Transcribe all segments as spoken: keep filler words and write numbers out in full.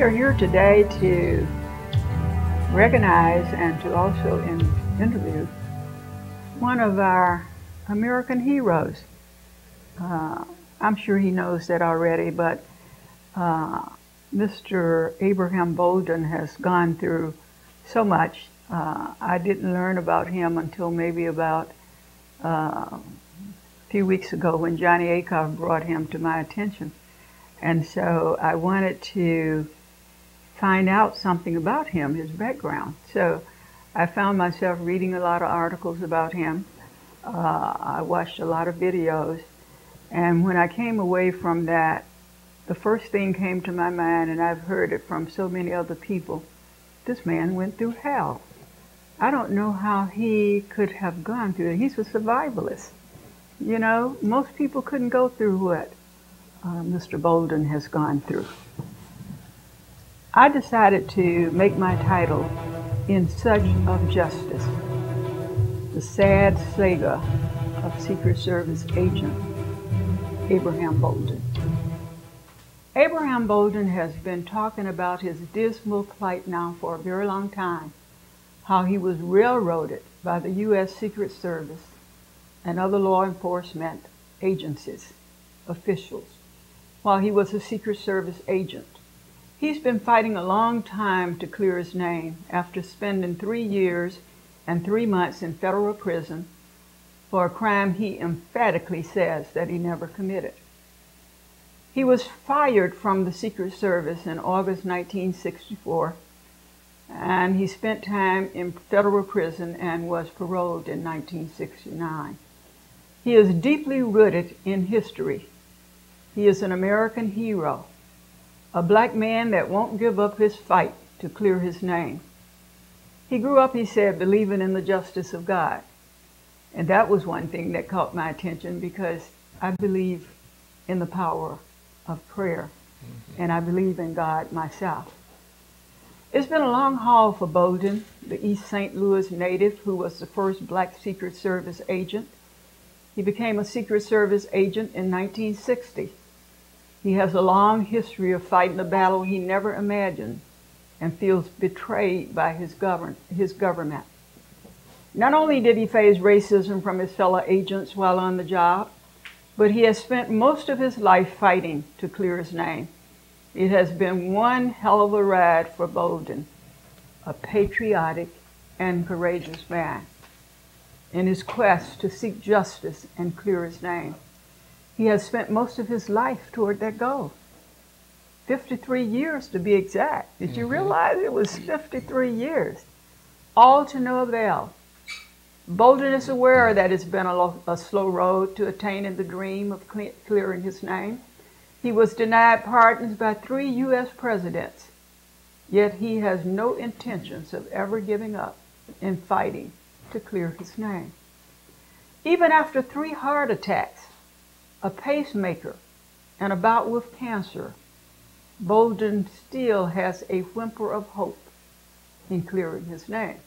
are here today to recognize and to also in, interview one of our American heroes. Uh, I'm sure he knows that already, but uh, Mister Abraham Bolden has gone through so much. Uh, I didn't learn about him until maybe about uh, a few weeks ago when Johnny Akoff brought him to my attention. And so I wanted to find out something about him, his background. So I found myself reading a lot of articles about him. Uh, I watched a lot of videos. And when I came away from that, the first thing came to my mind, and I've heard it from so many other people: this man went through hell. I don't know how he could have gone through it. He's a survivalist. You know, most people couldn't go through what uh, Mister Bolden has gone through. I decided to make my title "In Search of Justice: The Sad Saga of Secret Service Agent Abraham Bolden." Abraham Bolden has been talking about his dismal plight now for a very long time, how he was railroaded by the U S Secret Service and other law enforcement agencies, officials, while he was a Secret Service agent. He's been fighting a long time to clear his name after spending three years and three months in federal prison for a crime he emphatically says that he never committed. He was fired from the Secret Service in August nineteen sixty-four, and he spent time in federal prison and was paroled in nineteen sixty-nine. He is deeply rooted in history. He is an American hero, a black man that won't give up his fight to clear his name. He grew up, he said, believing in the justice of God. And that was one thing that caught my attention, because I believe in the power of prayer, mm-hmm. and I believe in God myself. It's been a long haul for Bolden, the East Saint Louis native who was the first black Secret Service agent. He became a Secret Service agent in nineteen sixty. He has a long history of fighting a battle he never imagined and feels betrayed by his, govern his government. Not only did he face racism from his fellow agents while on the job, but he has spent most of his life fighting to clear his name. It has been one hell of a ride for Bolden, a patriotic and courageous man, in his quest to seek justice and clear his name. He has spent most of his life toward that goal. fifty-three years to be exact. Did you realize it was fifty-three years? All to no avail. Bolden is aware that it's been a, a slow road to attaining the dream of cle clearing his name. He was denied pardons by three U S presidents, yet he has no intentions of ever giving up in fighting to clear his name. Even after three heart attacks, a pacemaker, and a bout with cancer, Bolden still has a whimper of hope in clearing his name,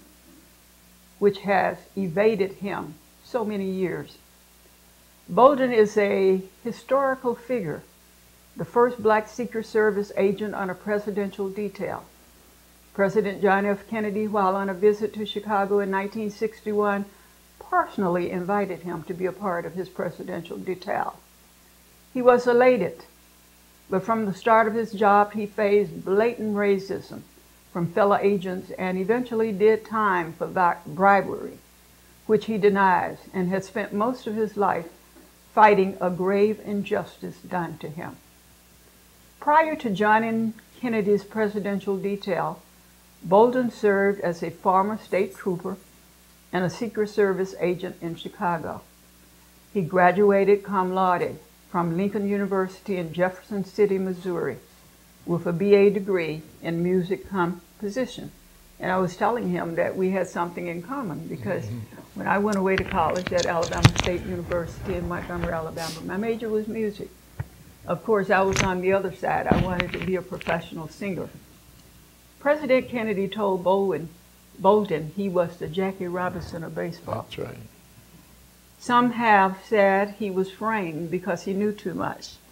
which has evaded him so many years. Bolden is a historical figure, the first black Secret Service agent on a presidential detail. President John F. Kennedy, while on a visit to Chicago in nineteen sixty-one, personally invited him to be a part of his presidential detail. He was elated, but from the start of his job, he faced blatant racism from fellow agents and eventually did time for bribery, which he denies, and has spent most of his life fighting a grave injustice done to him. Prior to joining Kennedy's presidential detail, Bolden served as a former state trooper and a Secret Service agent in Chicago. He graduated cum laude from Lincoln University in Jefferson City, Missouri, with a B A degree in music composition. And I was telling him that we had something in common, because mm-hmm. when I went away to college at Alabama State University in Montgomery, Alabama, my major was music. Of course, I was on the other side. I wanted to be a professional singer. President Kennedy told Bolden, Bolden he was the Jackie Robinson of baseball. That's right. Some have said he was framed because he knew too much.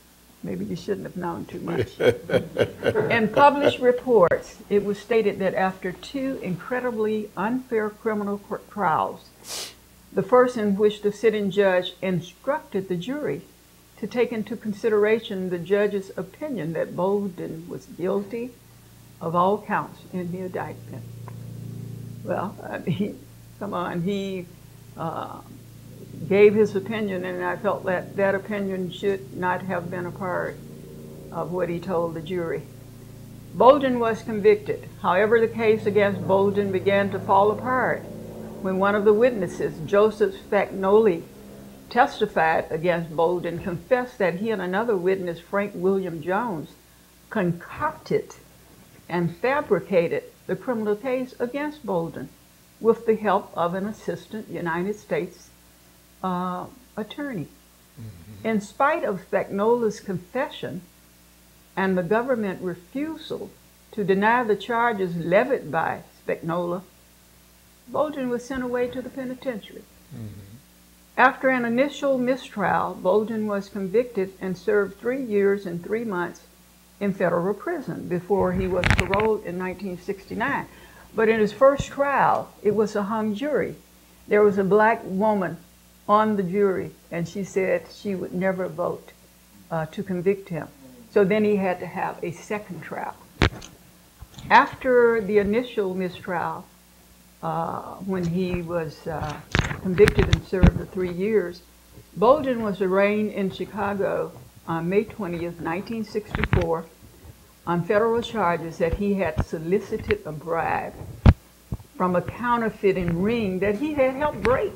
Maybe you shouldn't have known too much. In published reports, it was stated that after two incredibly unfair criminal trials, the first in which the sitting judge instructed the jury to take into consideration the judge's opinion that Bolden was guilty of all counts in the indictment. Well, I mean, come on, he uh, gave his opinion, and I felt that that opinion should not have been a part of what he told the jury. Bolden was convicted. However, the case against Bolden began to fall apart when one of the witnesses, Joseph Spagnoli, testified against Bolden, confessed that he and another witness, Frank William Jones, concocted and fabricated the criminal case against Bolden with the help of an assistant United States uh, attorney. Mm-hmm. In spite of Spagnola's confession and the government refusal to deny the charges levied by Spagnola, Bolden was sent away to the penitentiary. Mm-hmm. After an initial mistrial, Bolden was convicted and served three years and three months in federal prison before he was paroled in nineteen sixty-nine. But in his first trial, it was a hung jury. There was a black woman on the jury, and she said she would never vote uh, to convict him. So then he had to have a second trial. After the initial mistrial, uh, when he was uh, convicted and served the three years, Bolden was arraigned in Chicago on May twentieth, nineteen sixty-four, on federal charges that he had solicited a bribe from a counterfeiting ring that he had helped break.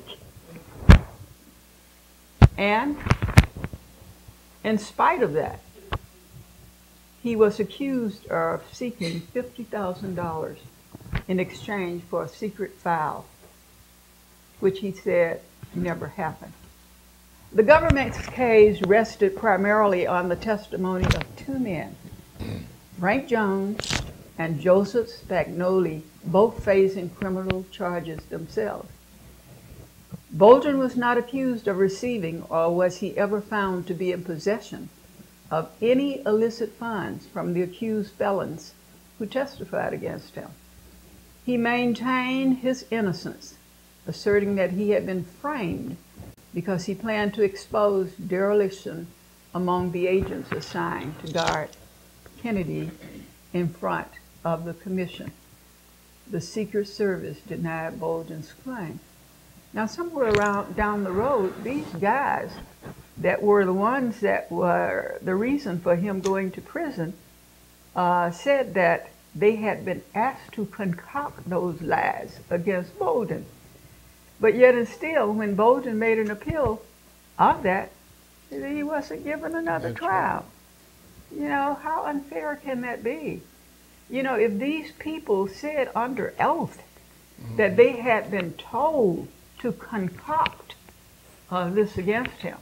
And in spite of that, he was accused of seeking fifty thousand dollars in exchange for a secret file, which he said never happened. The government's case rested primarily on the testimony of two men, Frank Jones and Joseph Spagnoli, both facing criminal charges themselves. Bolden was not accused of receiving, or was he ever found to be in possession of, any illicit funds from the accused felons who testified against him. He maintained his innocence, asserting that he had been framed because he planned to expose dereliction among the agents assigned to guard Kennedy in front of the commission. The Secret Service denied Bolden's claim. Now, somewhere around down the road, these guys that were the ones that were the reason for him going to prison uh, said that they had been asked to concoct those lies against Bolden. But yet and still, when Bolden made an appeal of that, he wasn't given another That's trial. Right. You know, how unfair can that be? You know, if these people said under oath mm-hmm. that they had been told to concoct uh, this against him.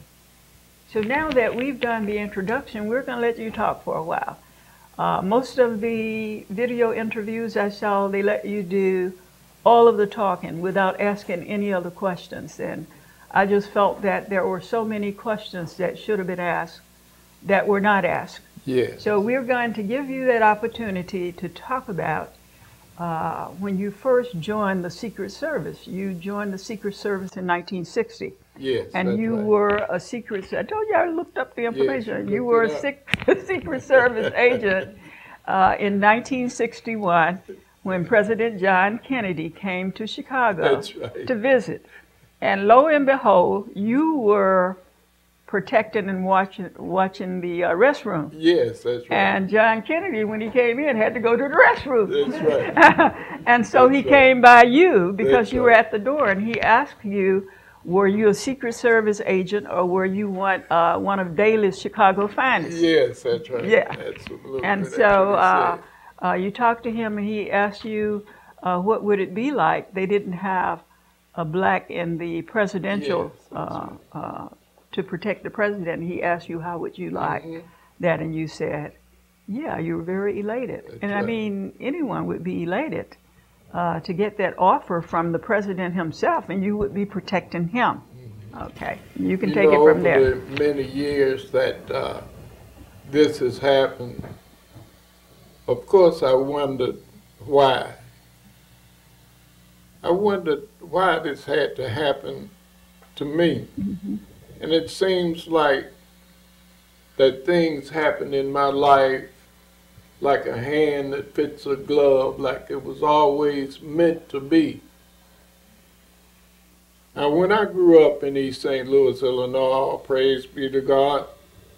So now that we've done the introduction, we're going to let you talk for a while. Uh, most of the video interviews I saw, they let you do all of the talking without asking any other questions. And I just felt that there were so many questions that should have been asked that were not asked. Yes. So we're going to give you that opportunity to talk about uh, when you first joined the Secret Service. You joined the Secret Service in nineteen sixty. Yes, and you right. were a Secret, I told you I looked up the information. Yes, you were a Secret Service agent uh, in nineteen sixty-one when President John Kennedy came to Chicago right. to visit. And lo and behold, you were protecting and watching watching the uh, restroom. Yes, that's right. And John Kennedy, when he came in, had to go to the restroom. That's right. And so that's he right. came by you because that's you right. were at the door, and he asked you, were you a Secret Service agent, or were you one uh, one of Daly's Chicago finest? Yes, that's right. Yeah. Absolutely. And That's so what uh, he uh, you talked to him, and he asked you, uh, what would it be like? They didn't have a black in the presidential Yes, that's uh, right. uh, to protect the president. He asked you, how would you like mm-hmm. that? And you said, yeah, you were very elated. That's and I right. mean, anyone would be elated uh, to get that offer from the president himself, and you would be protecting him. Okay, you can you take know, it from over there. the many years that uh, this has happened, of course I wondered why. I wondered why this had to happen to me. Mm-hmm. And it seems like that things happen in my life like a hand that fits a glove, like it was always meant to be. Now, when I grew up in East Saint Louis, Illinois, praise be to God,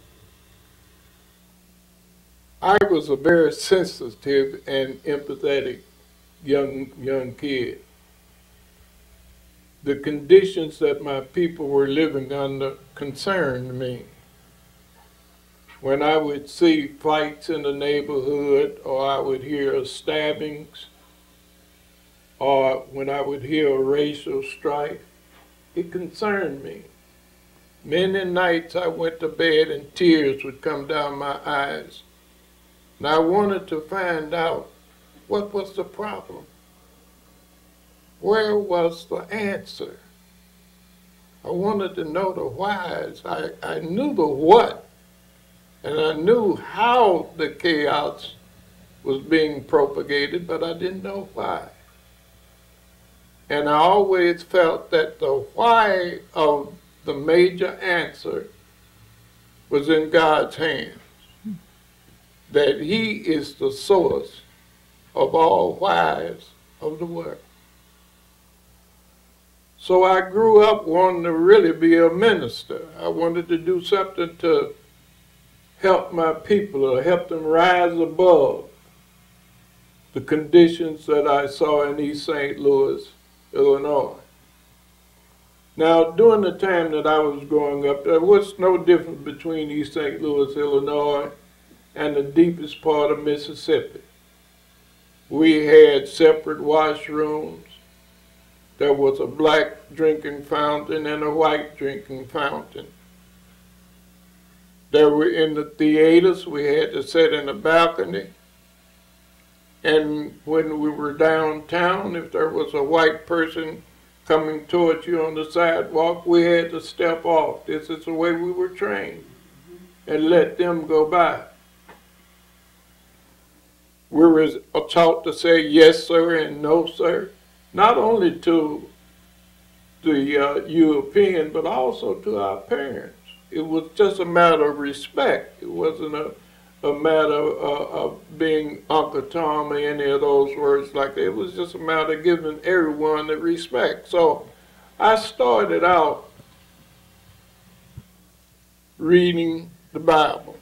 I was a very sensitive and empathetic young young kid. The conditions that my people were living under concerned me. When I would see fights in the neighborhood, or I would hear stabbings, or when I would hear racial strife, it concerned me. Many nights I went to bed and tears would come down my eyes. And I wanted to find out what was the problem. Where was the answer? I wanted to know the whys. I, I knew the what, and I knew how the chaos was being propagated, but I didn't know why. And I always felt that the why of the major answer was in God's hands, that He is the source of all whys of the world. So I grew up wanting to really be a minister. I wanted to do something to help my people, or help them rise above the conditions that I saw in East Saint Louis, Illinois. Now, during the time that I was growing up, there was no difference between East Saint Louis, Illinois, and the deepest part of Mississippi. We had separate washrooms. There was a black drinking fountain and a white drinking fountain. There were, in the theaters, we had to sit in the balcony. And when we were downtown, if there was a white person coming towards you on the sidewalk, we had to step off. This is the way we were trained, and let them go by. We were taught to say yes, sir, and no, sir, not only to the uh, European, but also to our parents. It was just a matter of respect. It wasn't a, a matter of, of being Uncle Tom or any of those words like that. It was just a matter of giving everyone the respect. So I started out reading the Bible.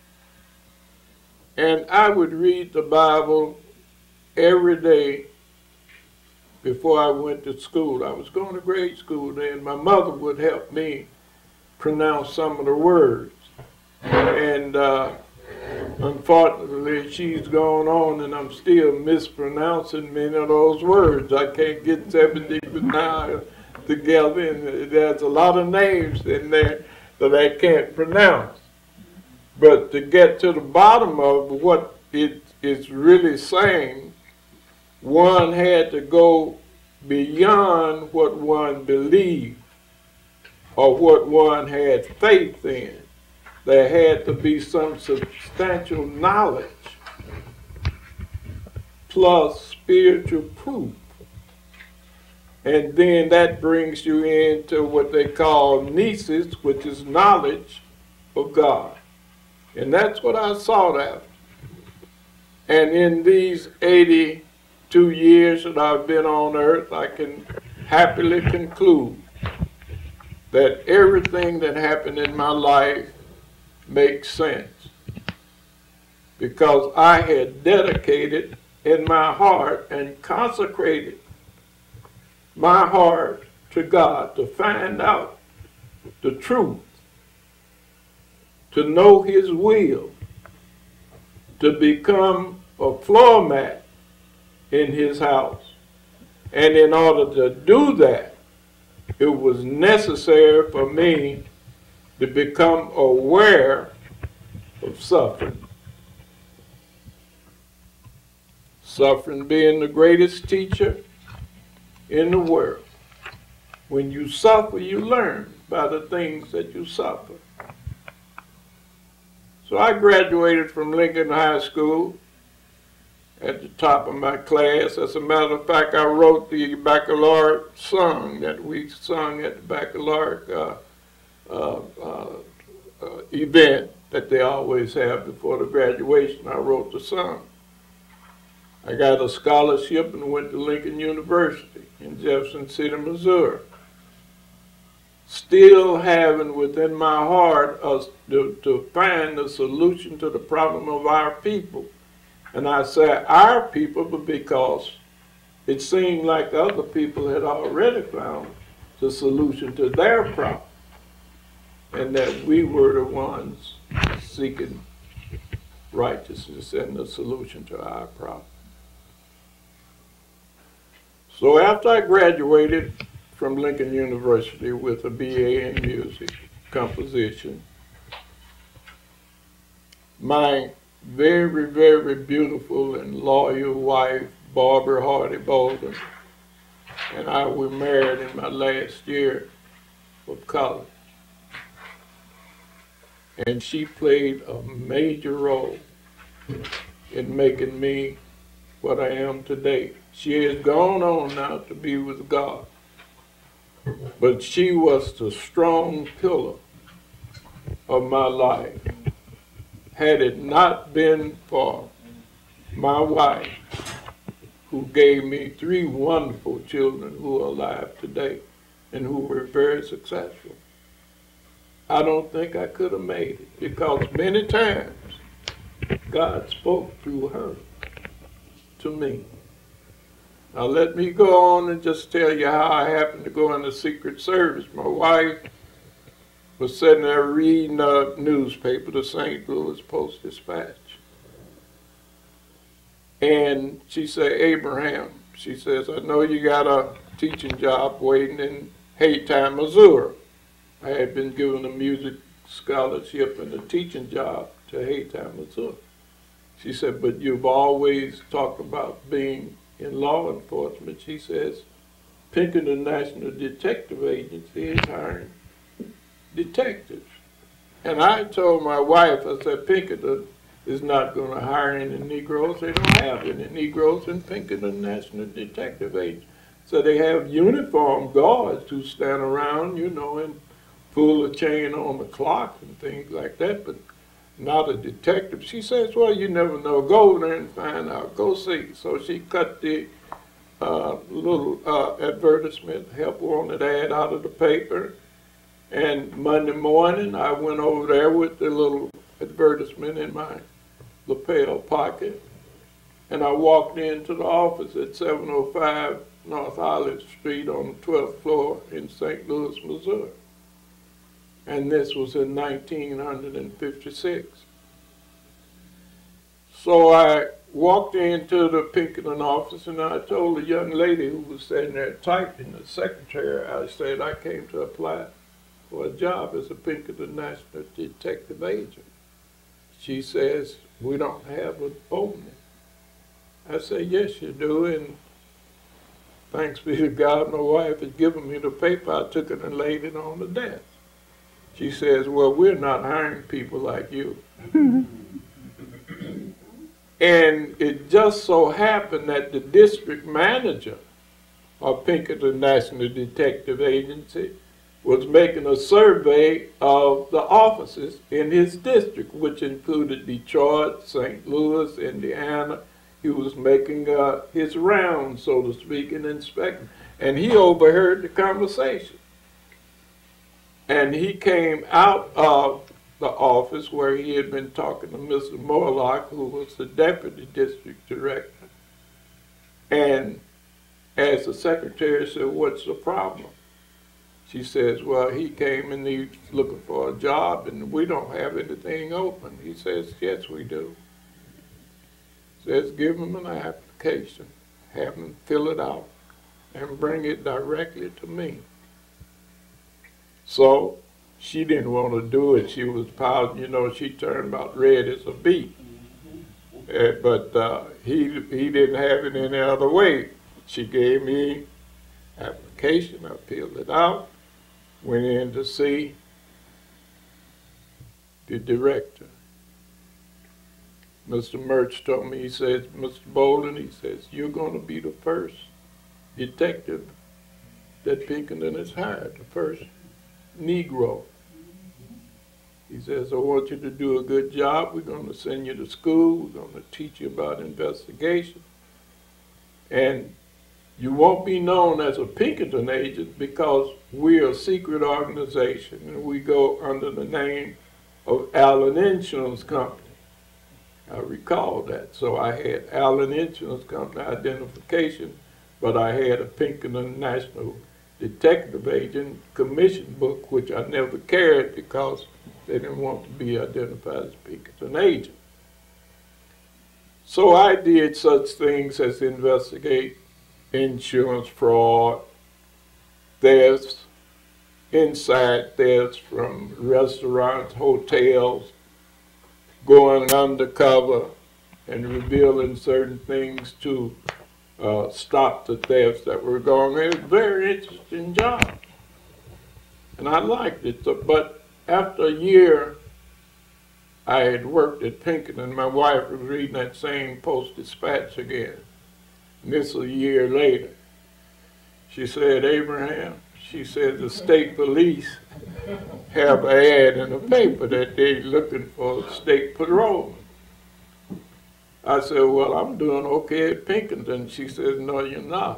And I would read the Bible every day before I went to school. I was going to grade school then. My mother would help me pronounce some of the words. And uh, unfortunately, she's gone on and I'm still mispronouncing many of those words. I can't get seventy-nine together, and there's a lot of names in there that I can't pronounce. But to get to the bottom of what it is really saying, one had to go beyond what one believed or what one had faith in. There had to be some substantial knowledge plus spiritual proof. And then that brings you into what they call gnosis, which is knowledge of God. And that's what I sought after. And in these eighty-two years that I've been on earth, I can happily conclude that everything that happened in my life makes sense. Because I had dedicated in my heart and consecrated my heart to God to find out the truth, to know His will, to become a floor mat in His house. And in order to do that, it was necessary for me to become aware of suffering. Suffering being the greatest teacher in the world. When you suffer, you learn by the things that you suffer. So I graduated from Lincoln High School at the top of my class. As a matter of fact, I wrote the baccalaureate song that we sung at the baccalaureate uh, uh, uh, uh, event that they always have before the graduation. I wrote the song. I got a scholarship and went to Lincoln University in Jefferson City, Missouri. Still having within my heart us to, to find the solution to the problem of our people. And I say our people because it seemed like other people had already found the solution to their problem, and that we were the ones seeking righteousness and the solution to our problem. So after I graduated from Lincoln University with a B A in music composition, my very, very beautiful and loyal wife, Barbara Hardy Bolden, and I were married in my last year of college. And she played a major role in making me what I am today. She has gone on now to be with God, but she was the strong pillar of my life. Had it not been for my wife, who gave me three wonderful children who are alive today and who were very successful, I don't think I could have made it, because many times God spoke through her to me. Now let me go on and just tell you how I happened to go in the Secret Service. My wife was sitting there reading a newspaper, the Saint Louis Post-Dispatch. And she said, Abraham, she says, I know you got a teaching job waiting in Haytime, Missouri. I had been given a music scholarship and a teaching job to Haytime, Missouri. She said, but you've always talked about being in law enforcement. She says, Pinkerton National Detective Agency is hiring detectives. And I told my wife, I said, Pinkerton is not going to hire any Negroes. They don't have any Negroes in Pinkerton National Detective Agency. So they have uniformed guards who stand around, you know, and pull a chain on the clock and things like that, but not a detective. She says, well, you never know. Go over there and find out. Go see. So she cut the uh, little uh, advertisement, help wanted ad out of the paper. And Monday morning, I went over there with the little advertisement in my lapel pocket, and I walked into the office at seven oh five North Olive Street on the twelfth floor in Saint Louis, Missouri. And this was in nineteen fifty-six. So I walked into the Pinkerton office, and I told the young lady who was sitting there typing, the secretary, I said, I came to apply for a job as a Pinkerton National Detective Agent. She says, we don't have an opening. I said, yes, you do, and thanks be to God, my wife had given me the paper. I took it and laid it on the desk. She says, well, we're not hiring people like you. And it just so happened that the district manager of Pinkerton National Detective Agency was making a survey of the offices in his district, which included Detroit, Saint Louis, Indiana. He was making uh, his rounds, so to speak, and inspecting. And he overheard the conversation. And he came out of the office where he had been talking to Mister Morlock, who was the deputy district director. And as the secretary said, what's the problem? She says, well, he came and he's looking for a job and we don't have anything open. He says, yes, we do. Says, give him an application, have him fill it out, and bring it directly to me. So she didn't want to do it. She was pouting, you know, she turned about red as a beet. Uh, but uh, he, he didn't have it any other way. She gave me application, I filled it out, went in to see the director. Mister Mertz told me, he says, Mister Bolden, he says, you're going to be the first detective that Pinkerton has hired, the first Negro. He says, I want you to do a good job. We're going to send you to school. We're going to teach you about investigation. And you won't be known as a Pinkerton agent because we're a secret organization and we go under the name of Allen Insurance Company. I recall that. So I had Allen Insurance Company identification, but I had a Pinkerton National Detective Agent commission book, which I never carried because they didn't want to be identified as a Pinkerton agent. So I did such things as investigate insurance fraud, thefts, inside thefts from restaurants, hotels, going undercover and revealing certain things to uh, stop the thefts that were going on. It was a very interesting job, and I liked it. So, but after a year, I had worked at Pinkerton. My wife was reading that same Post-Dispatch again. And this was a year later. She said, Abraham, she said, the state police have an ad in the paper that they're looking for a state patrolman. I said, well, I'm doing okay at Pinkerton. She said, no, you're not.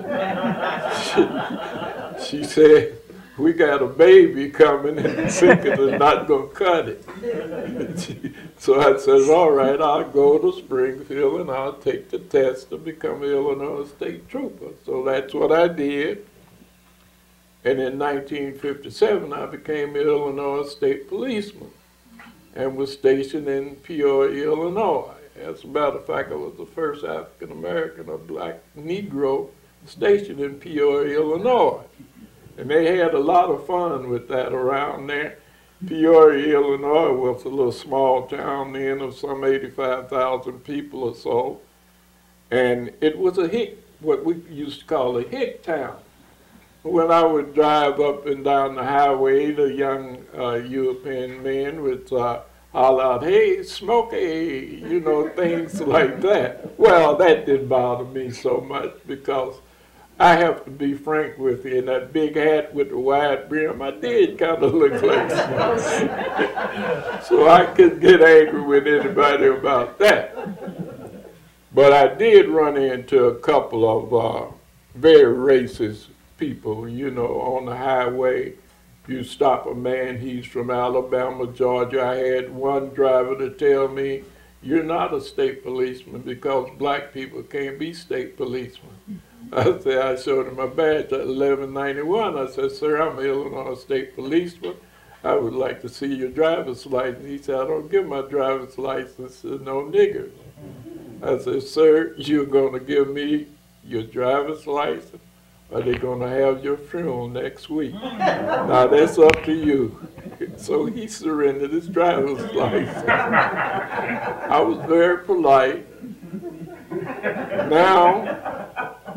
she, she said, we got a baby coming and Pinkerton's not going to cut it. So I said, all right, I'll go to Springfield and I'll take the test to become an Illinois State Trooper. So that's what I did. And in nineteen fifty-seven, I became an Illinois State Policeman and was stationed in Peoria, Illinois. As a matter of fact, I was the first African-American or black Negro stationed in Peoria, Illinois. And they had a lot of fun with that around there. Peoria, Illinois was a little small town then of some eighty-five thousand people or so. And it was a hick, what we used to call a hick town. When I would drive up and down the highway, the young uh, European men would uh, holler out, hey, Smokey, you know, things like that. Well, that didn't bother me so much because I have to be frank with you, in that big hat with the wide brim, I did kind of look like Smokey. So I couldn't get angry with anybody about that. But I did run into a couple of uh, very racist people, you know, on the highway. You stop a man, he's from Alabama, Georgia. I had one driver to tell me, you're not a state policeman because black people can't be state policemen. I said, I showed him my badge at eleven ninety-one. I said, sir, I'm an Illinois State Policeman. I would like to see your driver's license. He said, I don't give my driver's license to no niggers. I said, sir, you're going to give me your driver's license, or they're going to have your funeral next week. Now, that's up to you. So he surrendered his driver's license. I was very polite. Now,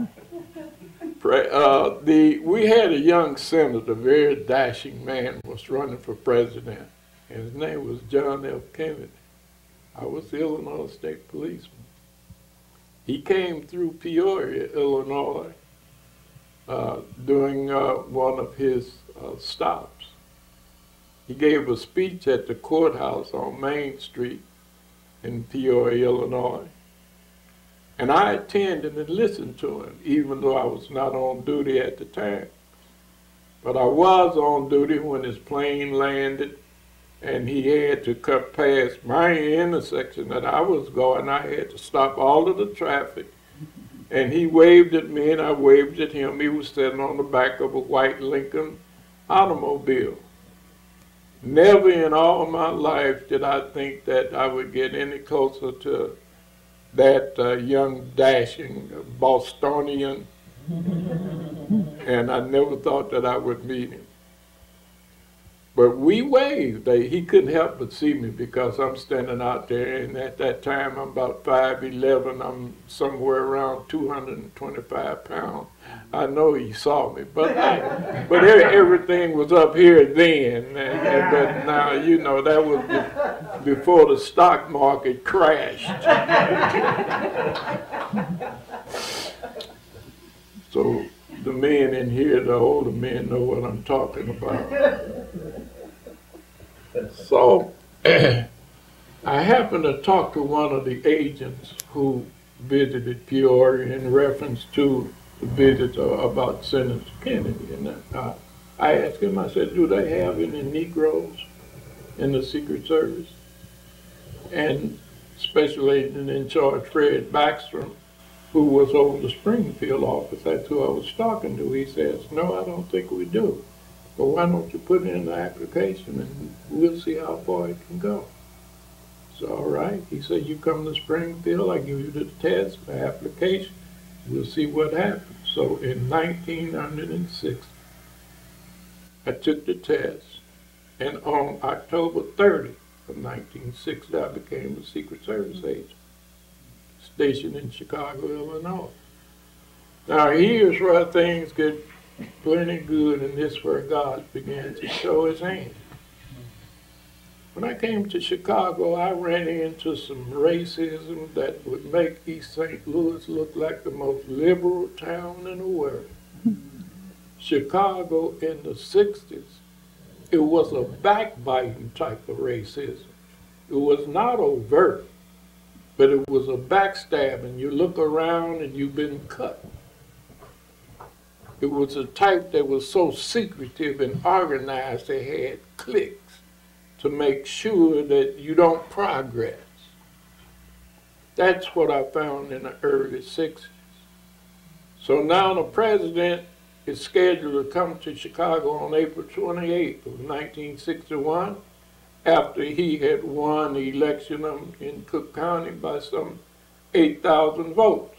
uh, the, we had a young senator, a very dashing man, was running for president, and his name was John F. Kennedy. I was the Illinois State Policeman. He came through Peoria, Illinois, uh, doing uh, one of his uh, stops. He gave a speech at the courthouse on Main Street in Peoria, Illinois. And I attended and listened to him, even though I was not on duty at the time. But I was on duty when his plane landed, and he had to cut past my intersection that I was going. I had to stop all of the traffic. And he waved at me, and I waved at him. He was sitting on the back of a white Lincoln automobile. Never in all my life did I think that I would get any closer to that uh, young, dashing Bostonian, and I never thought that I would meet him. But we waved. They, he couldn't help but see me because I'm standing out there, and at that time I'm about five eleven. I'm somewhere around two hundred twenty-five pounds. I know he saw me, but I, but everything was up here then. And, and, but now, you know, that was be, before the stock market crashed. So the men in here, the older men, know what I'm talking about. So I happened to talk to one of the agents who visited Peoria in reference to the visit uh, about Senator Kennedy. And uh, I asked him, I said, do they have any Negroes in the Secret Service? And Special Agent in Charge Fred Baxter, who was over the Springfield office, that's who I was talking to, he says, no, I don't think we do. But why don't you put in the application and we'll see how far it can go. So, all right, he said, you come to Springfield, I give you the test, the application, we'll see what happens. So in nineteen oh six, I took the test, and on October thirtieth of nineteen sixty, I became a Secret Service agent, stationed in Chicago, Illinois. Now here's where things get plenty good, and this is where God began to show his hand. When I came to Chicago, I ran into some racism that would make East Saint Louis look like the most liberal town in the world. Chicago in the sixties, it was a backbiting type of racism. It was not overt, but it was a backstabbing. You look around and you've been cut. It was a type that was so secretive and organized, they had cliques to make sure that you don't progress. That's what I found in the early sixties. So now the president is scheduled to come to Chicago on April twenty-eighth of nineteen sixty-one, after he had won the election in Cook County by some eight thousand votes.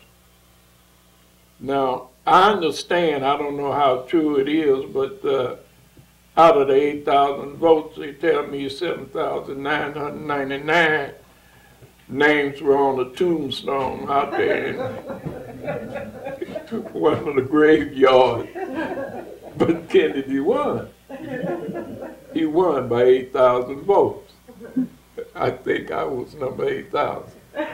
Now, I understand, I don't know how true it is, but uh, out of the eight thousand votes, they tell me seven thousand nine hundred ninety-nine names were on the tombstone out there in one of the graveyards. But Kennedy won. He won by eight thousand votes. I think I was number eight thousand.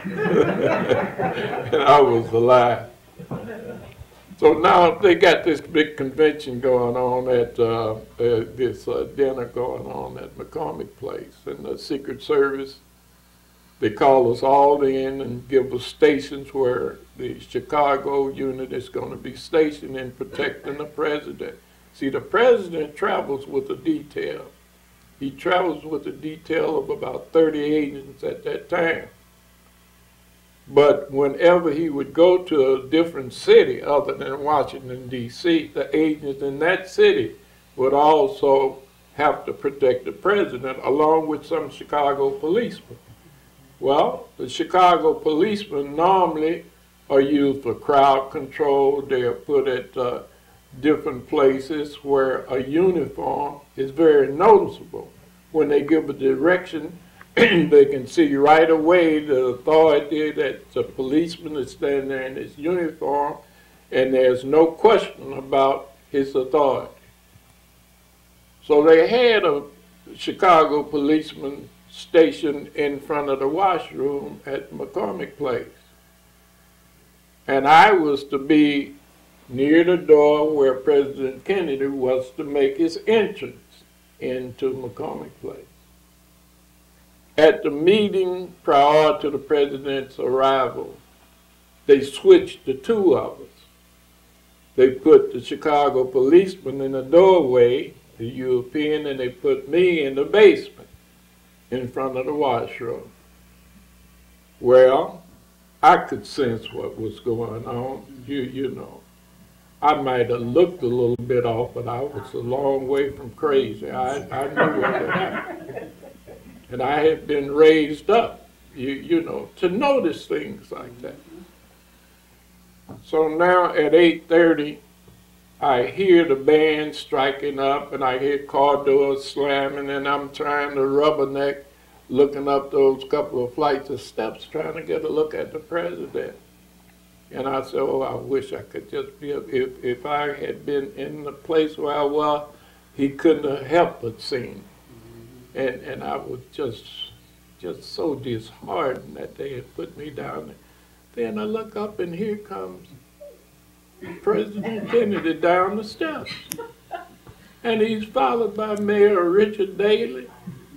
And I was alive. So now they got this big convention going on at uh, uh, this uh, dinner going on at McCormick Place, and the Secret Service, they call us all in and give us stations where the Chicago unit is going to be stationed in protecting the president. See, the president travels with a detail. He travels with a detail of about thirty agents at that time. But whenever he would go to a different city other than Washington, D C, the agents in that city would also have to protect the president, along with some Chicago policemen. Well, the Chicago policemen normally are used for crowd control. They are put at uh, different places where a uniform is very noticeable. When they give a direction, they can see right away the authority that the policeman is standing there in his uniform, and there's no question about his authority. So they had a Chicago policeman stationed in front of the washroom at McCormick Place. And I was to be near the door where President Kennedy was to make his entrance into McCormick Place. At the meeting prior to the president's arrival, they switched the two of us. They put the Chicago policeman in the doorway, the European, and they put me in the basement in front of the washroom. Well, I could sense what was going on, you, you know. I might have looked a little bit off, but I was a long way from crazy. I, I knew what had happened. And I had been raised up, you, you know, to notice things like that. So now at eight thirty, I hear the band striking up, and I hear car doors slamming, and I'm trying to rubberneck, looking up those couple of flights of steps, trying to get a look at the president. And I said, oh, I wish I could just be, if, if I had been in the place where I was, he couldn't have helped but seen. And, and I was just, just so disheartened that they had put me down there. Then I look up, and here comes President Kennedy down the steps. And he's followed by Mayor Richard Daley,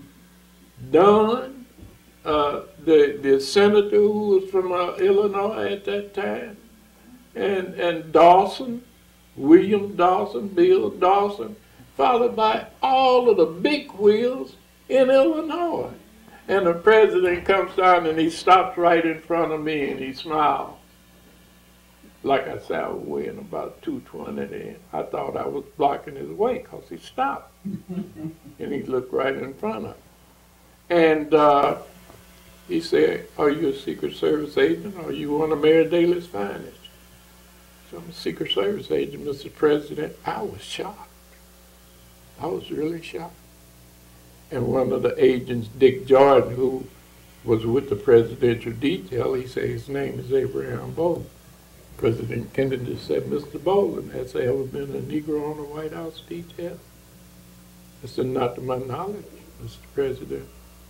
Dunn, uh, the, the senator who was from uh, Illinois at that time, and, and Dawson, William Dawson, Bill Dawson, followed by all of the big wheels in Illinois. And the president comes down and he stops right in front of me and he smiles. Like I said, I was weighing about two twenty then. I thought I was blocking his way because he stopped. And he looked right in front of me. And uh, he said, are you a Secret Service agent or are you one of Mayor Daley's finest? So I'm a Secret Service agent, Mister President. I was shocked. I was really shocked. And one of the agents, Dick Jordan, who was with the presidential detail, he said his name is Abraham Bolden. President Kennedy said, Mister Bolden, has there ever been a Negro on the White House detail? I said, not to my knowledge, Mister President.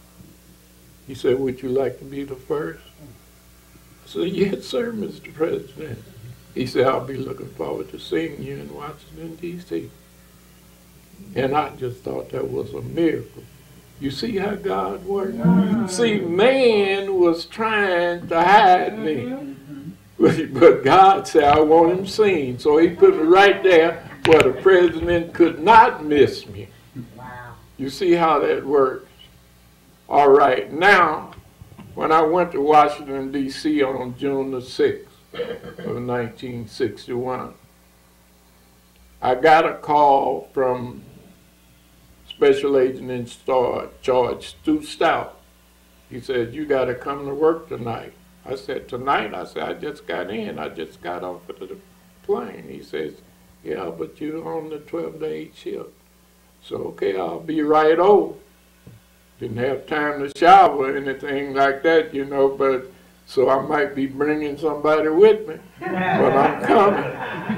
He said, would you like to be the first? I said, yes, sir, Mister President. He said, I'll be looking forward to seeing you in Washington, D C And I just thought that was a miracle. You see how God works? See, man was trying to hide me. But God said, I want him seen. So he put me right there where the president could not miss me. Wow. You see how that works? All right, now, when I went to Washington, D C on June the sixth of nineteen sixty-one, I got a call from Special Agent in Charge, Stu Stout. He said, you got to come to work tonight. I said, tonight? I said, I just got in. I just got off of the plane. He says, yeah, but you're on the twelve to eight shift. So, okay, I'll be right over. Didn't have time to shower or anything like that, you know, but so I might be bringing somebody with me, but I'm coming.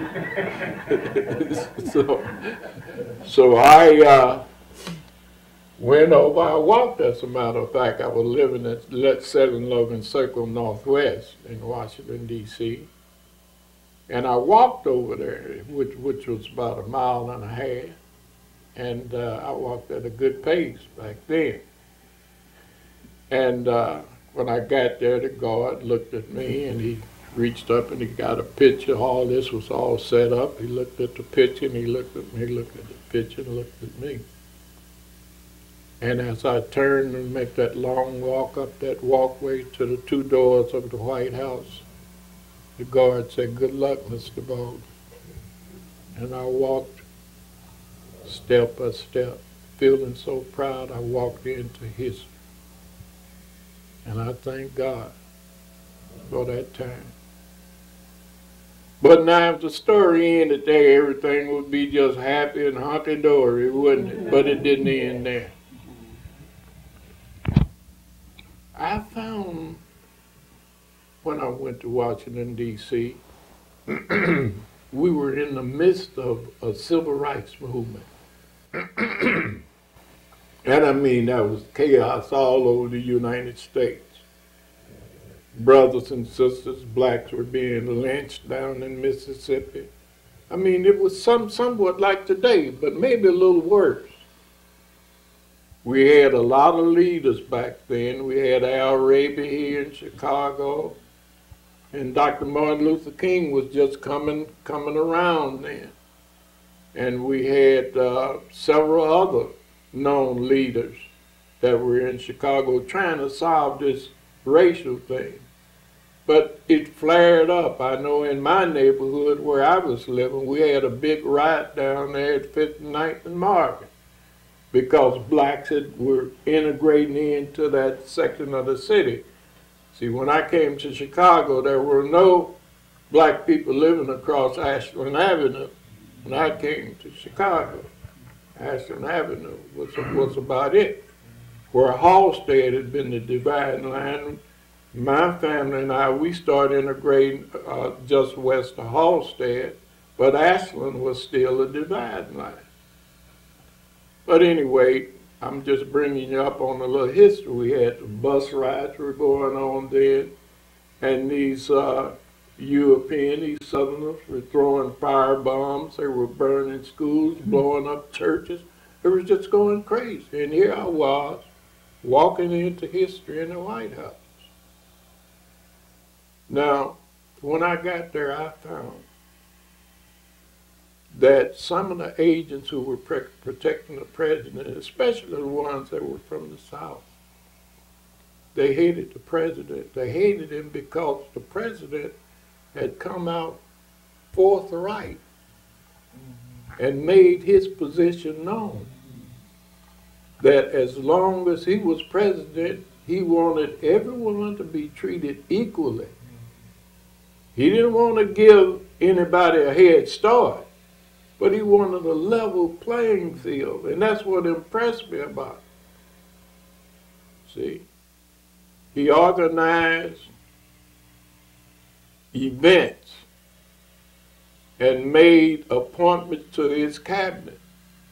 so, so I uh, went over. I walked, as a matter of fact. I was living at seven eleven Circle Northwest in Washington, D C And I walked over there, which, which was about a mile and a half. And uh, I walked at a good pace back then. And uh, when I got there, the guard looked at me and he reached up and he got a picture. All this was all set up. He looked at the picture and he looked at me, looked at the picture and looked at me. And as I turned and make that long walk up that walkway to the two doors of the White House, the guard said, good luck, Mister Bolden. And I walked step by step, feeling so proud. I walked into history. And I thank God for that time. But now if the story ended there, everything would be just happy and hunky-dory, wouldn't it? But it didn't end there. I found when I went to Washington, D C, we were in the midst of a civil rights movement. And I mean, that was chaos all over the United States. Brothers and sisters, blacks were being lynched down in Mississippi. I mean, it was some, somewhat like today, but maybe a little worse. We had a lot of leaders back then. We had Al Raby here in Chicago, and Doctor Martin Luther King was just coming, coming around then. And we had uh, several other known leaders that were in Chicago trying to solve this racial thing. But it flared up. I know in my neighborhood where I was living, we had a big riot down there at fifty-ninth and Marvin because blacks had, were integrating into that section of the city. See, when I came to Chicago, there were no black people living across Ashland Avenue. when I came to Chicago. Ashland Avenue was, was about it. Where Halstead had been the dividing line, my family and I, we started integrating uh, just west of Halstead, but Ashland was still a dividing line. But anyway, I'm just bringing you up on a little history. We had the bus rides were going on then, and these uh, European, these Southerners were throwing fire bombs. They were burning schools, blowing up churches. It was just going crazy. And here I was, walking into history in the White House. Now, when I got there, I found that some of the agents who were protecting the president, especially the ones that were from the South, they hated the president. They hated him because the president had come out forthright and made his position known. That as long as he was president, he wanted everyone to be treated equally. He didn't want to give anybody a head start, but he wanted a level playing field, and that's what impressed me about it. See, he organized events and made appointments to his cabinet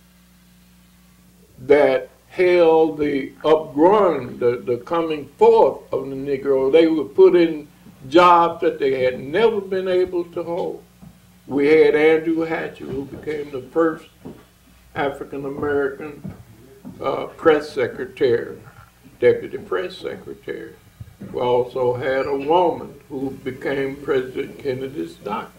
that held the upgrowing, the, the coming forth of the Negro. They were put in jobs that they had never been able to hold. We had Andrew Hatcher, who became the first African-American uh, press secretary, deputy press secretary. We also had a woman who became President Kennedy's doctor.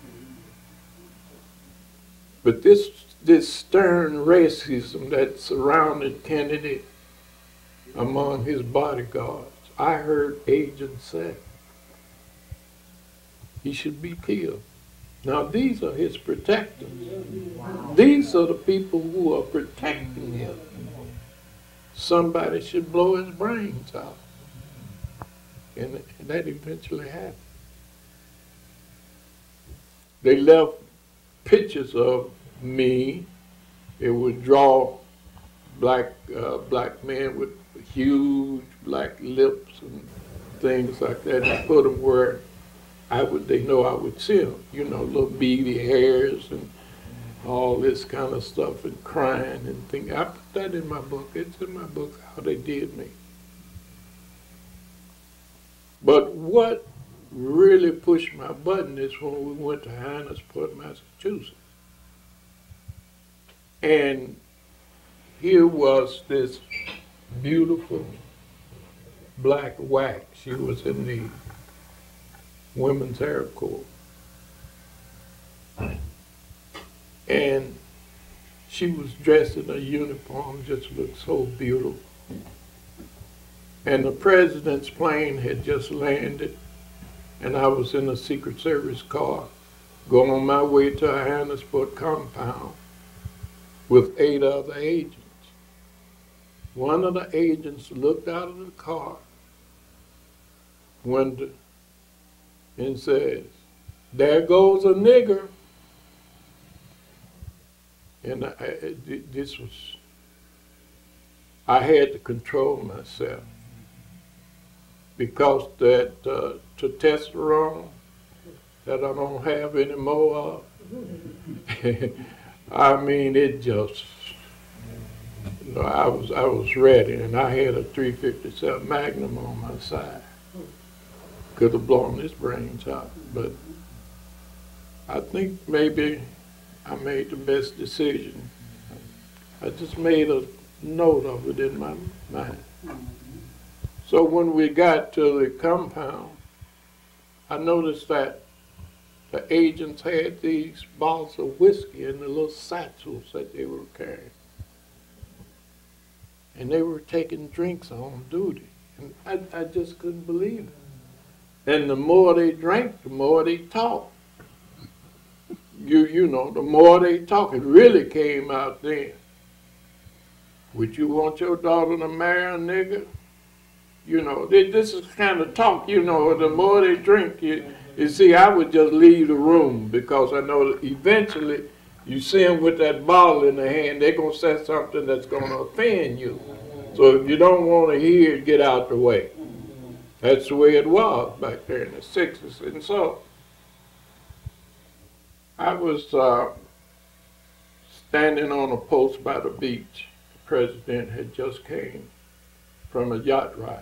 But this, this stern racism that surrounded Kennedy among his bodyguards, I heard agents say he should be killed. Now these are his protectors. These are the people who are protecting him. Somebody should blow his brains out. And that eventually happened. They left pictures of me. It would draw black uh, black men with huge black lips and things like that, and put them where I would, they know I would see them, you know, little beady hairs and all this kind of stuff, and crying and things. I put that in my book. It's in my book how they did me. But what really pushed my button is when we went to Hyannisport, Massachusetts. And here was this beautiful black wax. She was in the Women's Air Corps. And she was dressed in a uniform, just looked so beautiful. And the president's plane had just landed, and I was in a Secret Service car going on my way to a Hyannisport compound with eight other agents. One of the agents looked out of the car window and says, "There goes a nigger." And I, I, this was, I had to control myself because that uh, testosterone that I don't have any more of, I mean, it just, you know, I was, I was ready, and I had a three fifty-seven Magnum on my side. Could have blown his brains out, but I think maybe I made the best decision. I just made a note of it in my mind. So when we got to the compound, I noticed that the agents had these bottles of whiskey in the little satchels that they were carrying. And they were taking drinks on duty. And I, I just couldn't believe it. And the more they drank, the more they talked. You, you know, the more they talk, it really came out then. Would you want your daughter to marry a nigger? You know, they, this is kind of talk, you know, the more they drink, you, you see, I would just leave the room because I know that eventually You see them with that bottle in their hand, they're going to say something that's going to offend you. So if you don't want to hear it, get out the way. That's the way it was back there in the sixties. And so I was uh, standing on a post by the beach. The president had just came from a yacht ride.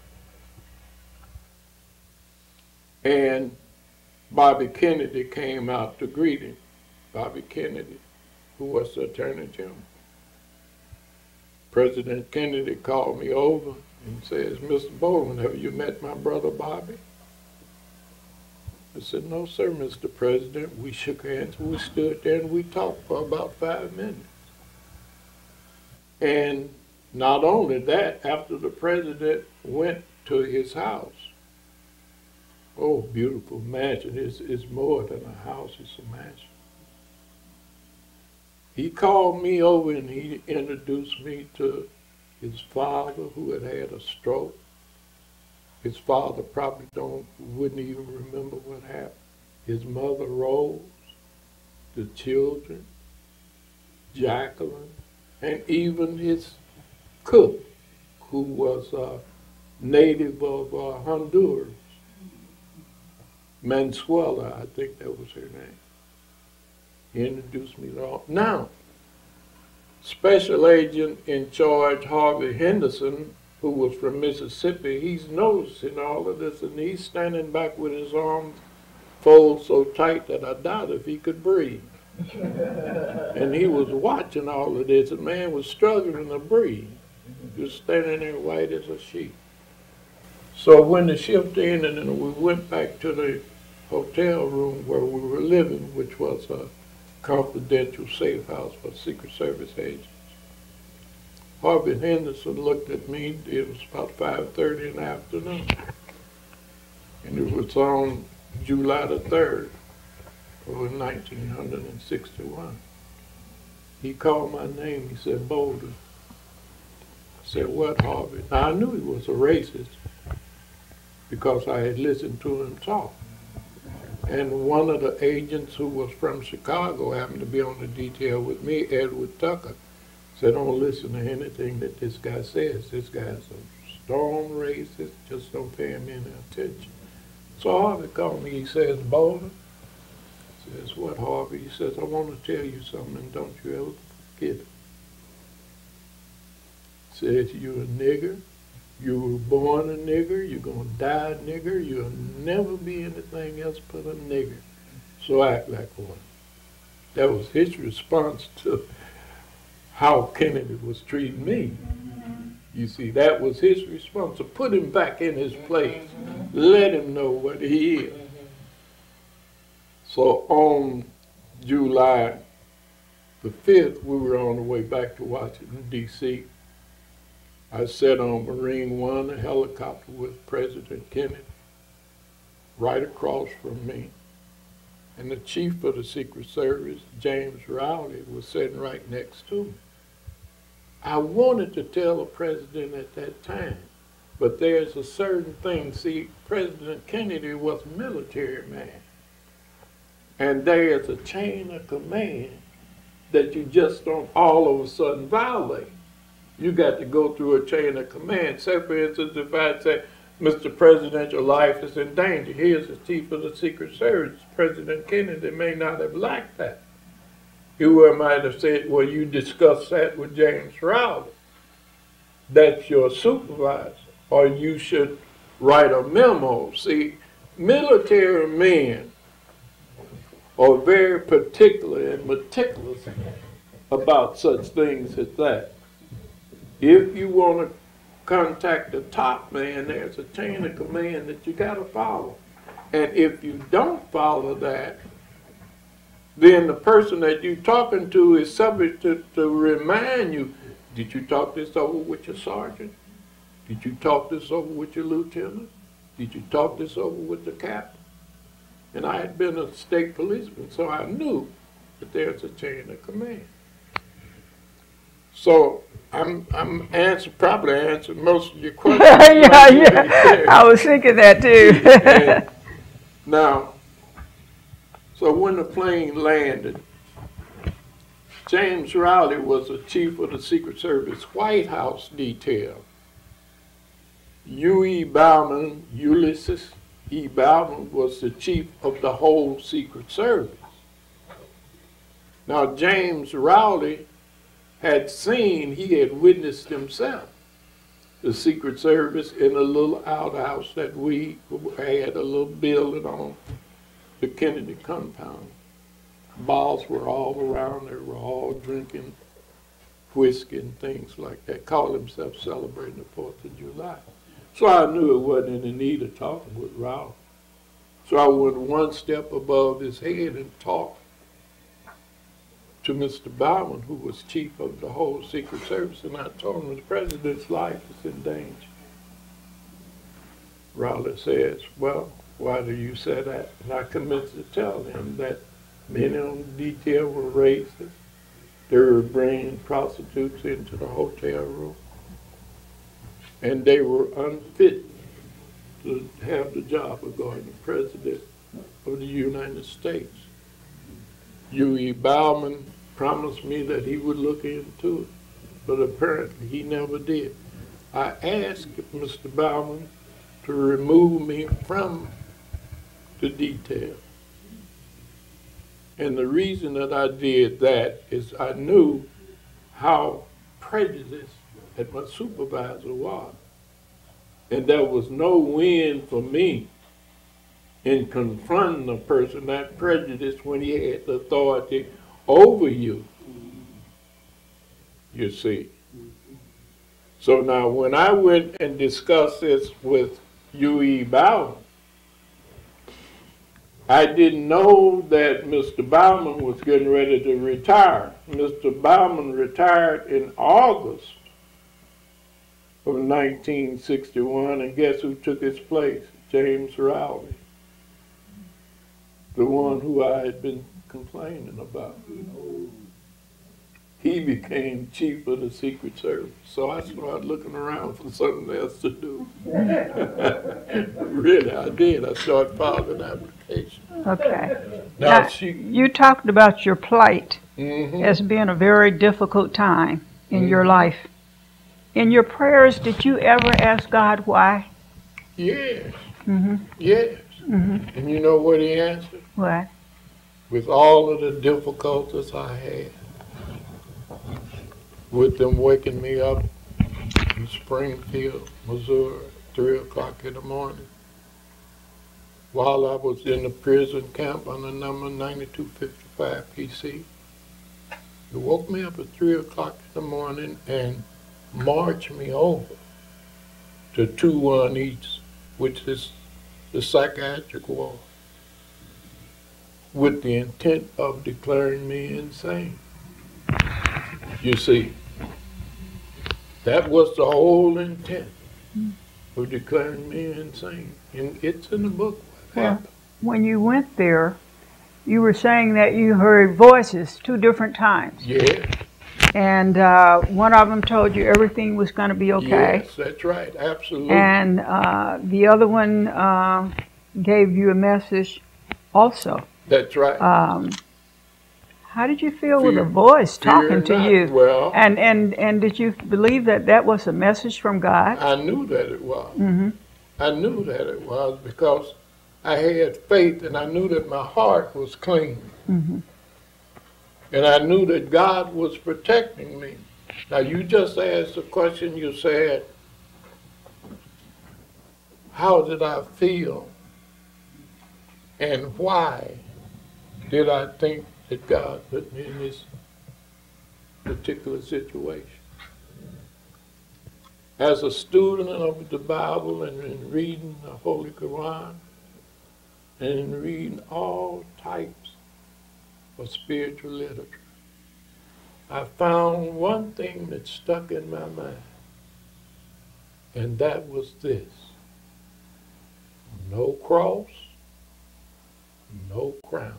And Bobby Kennedy came out to greet him. Bobby Kennedy, who was the Attorney General. President Kennedy called me over and says, Mister Bolden, have you met my brother Bobby? I said, no, sir, Mister President. We shook hands, we stood there, and we talked for about five minutes. And not only that, after the president went to his house, oh, beautiful mansion. It's, it's more than a house, it's a mansion. He called me over and he introduced me to his father, who had had a stroke. His father probably don't, wouldn't even remember what happened. His mother, Rose, the children, Jacqueline, and even his cook, who was a native of uh, Honduras. Mansuela, I think that was her name. He introduced me to all. Now, Special Agent in charge, Harvey Henderson, who was from Mississippi, he's noticing all of this, and he's standing back with his arms folded so tight that I doubt if he could breathe. And he was watching all of this. The man was struggling to breathe. He was standing there white as a sheet. So when the shift ended and we went back to the hotel room where we were living, which was a confidential safe house for Secret Service agents, Harvey Henderson looked at me. It was about five thirty in the afternoon. And it was on July the third of nineteen sixty-one. He called my name. He said, Bolden. I said, what, Harvey? Now, I knew he was a racist because I had listened to him talk. And one of the agents who was from Chicago happened to be on the detail with me, Edward Tucker, said, don't listen to anything that this guy says. This guy's a stone racist. Just don't pay him any attention. So Harvey called me. He says, Bolden. He says, what, Harvey? He says, I want to tell you something, and don't you ever forget it. He says, you're a nigger. You were born a nigger. You're going to die a nigger. You'll never be anything else but a nigger. So act like one. That was his response to how Kennedy was treating me. You see, that was his response. So put him back in his place. Let him know what he is. So on July the fifth, we were on the way back to Washington, D C I sat on Marine One, a helicopter with President Kennedy, right across from me. And the chief of the Secret Service, James Rowley, was sitting right next to me. I wanted to tell the president at that time, but there's a certain thing. See, President Kennedy was a military man. And there's a chain of command that you just don't all of a sudden violate. You got to go through a chain of command. Say, for instance, if I say, Mister President, your life is in danger. Here's the chief of the Secret Service. President Kennedy may not have liked that. He might have said, well, you discussed that with James Rowley. That's your supervisor. Or you should write a memo. See, military men are very particular and meticulous about such things as that. If you want to contact the top man, there's a chain of command that you got to follow. And if you don't follow that, then the person that you're talking to is subject to, to remind you, did you talk this over with your sergeant? Did you talk this over with your lieutenant? Did you talk this over with the captain? And I had been a state policeman, so I knew that there's a chain of command. So I'm I'm answer probably answered most of your questions. yeah, yeah. I was thinking that too. And now, so when the plane landed, James Rowley was the chief of the Secret Service White House detail. U E Bauman, Ulysses E. Bauman, was the chief of the whole Secret Service. Now, James Rowley had seen, he had witnessed himself, the Secret Service in a little outhouse that we had, a little building on the Kennedy compound. Bars were all around, they were all drinking whiskey and things like that, called themselves celebrating the fourth of July. So I knew it wasn't any need of talking with Rowley. So I went one step above his head and talked to Mister Bauman, who was chief of the whole Secret Service, and I told him the president's life is in danger. Rowley says, well, why do you say that? And I commenced to tell him that men on detail were racist. They were bringing prostitutes into the hotel room, and they were unfit to have the job of going to president of the United States. U E Bauman promised me that he would look into it, but apparently he never did. I asked Mister Bauman to remove me from the detail. And the reason that I did that is I knew how prejudiced that my supervisor was. And there was no win for me in confronting a person that prejudiced when he had the authority over you, you see. So now when I went and discussed this with U E Bauman, I didn't know that Mister Bauman was getting ready to retire. Mister Bauman retired in August of nineteen sixty-one, and guess who took his place? James Rowley, the one who I had been complaining about. He became chief of the Secret Service, so I started looking around for something else to do. Really, I did. I started filing an application. Okay. Now, Now, she, you talked about your plight mm-hmm. as being a very difficult time in Mm-hmm. your life. In your prayers, did you ever ask God why? Yes. Mm-hmm. Yes. Mm-hmm. And you know what he answered? What? With all of the difficulties I had, with them waking me up in Springfield, Missouri, three o'clock in the morning, while I was in the prison camp under number ninety-two fifty-five P C. They woke me up at three o'clock in the morning and marched me over to two one East, which is the psychiatric ward, with the intent of declaring me insane. You see, that was the whole intent of declaring me insane. And it's in the book what Well, happened. when you went there, you were saying that you heard voices two different times. Yeah. And uh, one of them told you everything was going to be okay. Yes, that's right. Absolutely. And uh, the other one uh, gave you a message also. That's right. Um, how did you feel Fear- with a voice fear talking to not. you? Well- and, and, and did you believe that that was a message from God? I knew that it was. Mm-hmm. I knew that it was because I had faith and I knew that my heart was clean. Mm-hmm. And I knew that God was protecting me. Now, you just asked the question, you said, how did I feel? And why did I think that God put me in this particular situation? As a student of the Bible and in reading the Holy Quran and in reading all types of spiritual literature, I found one thing that stuck in my mind, and that was this: no cross, no crown.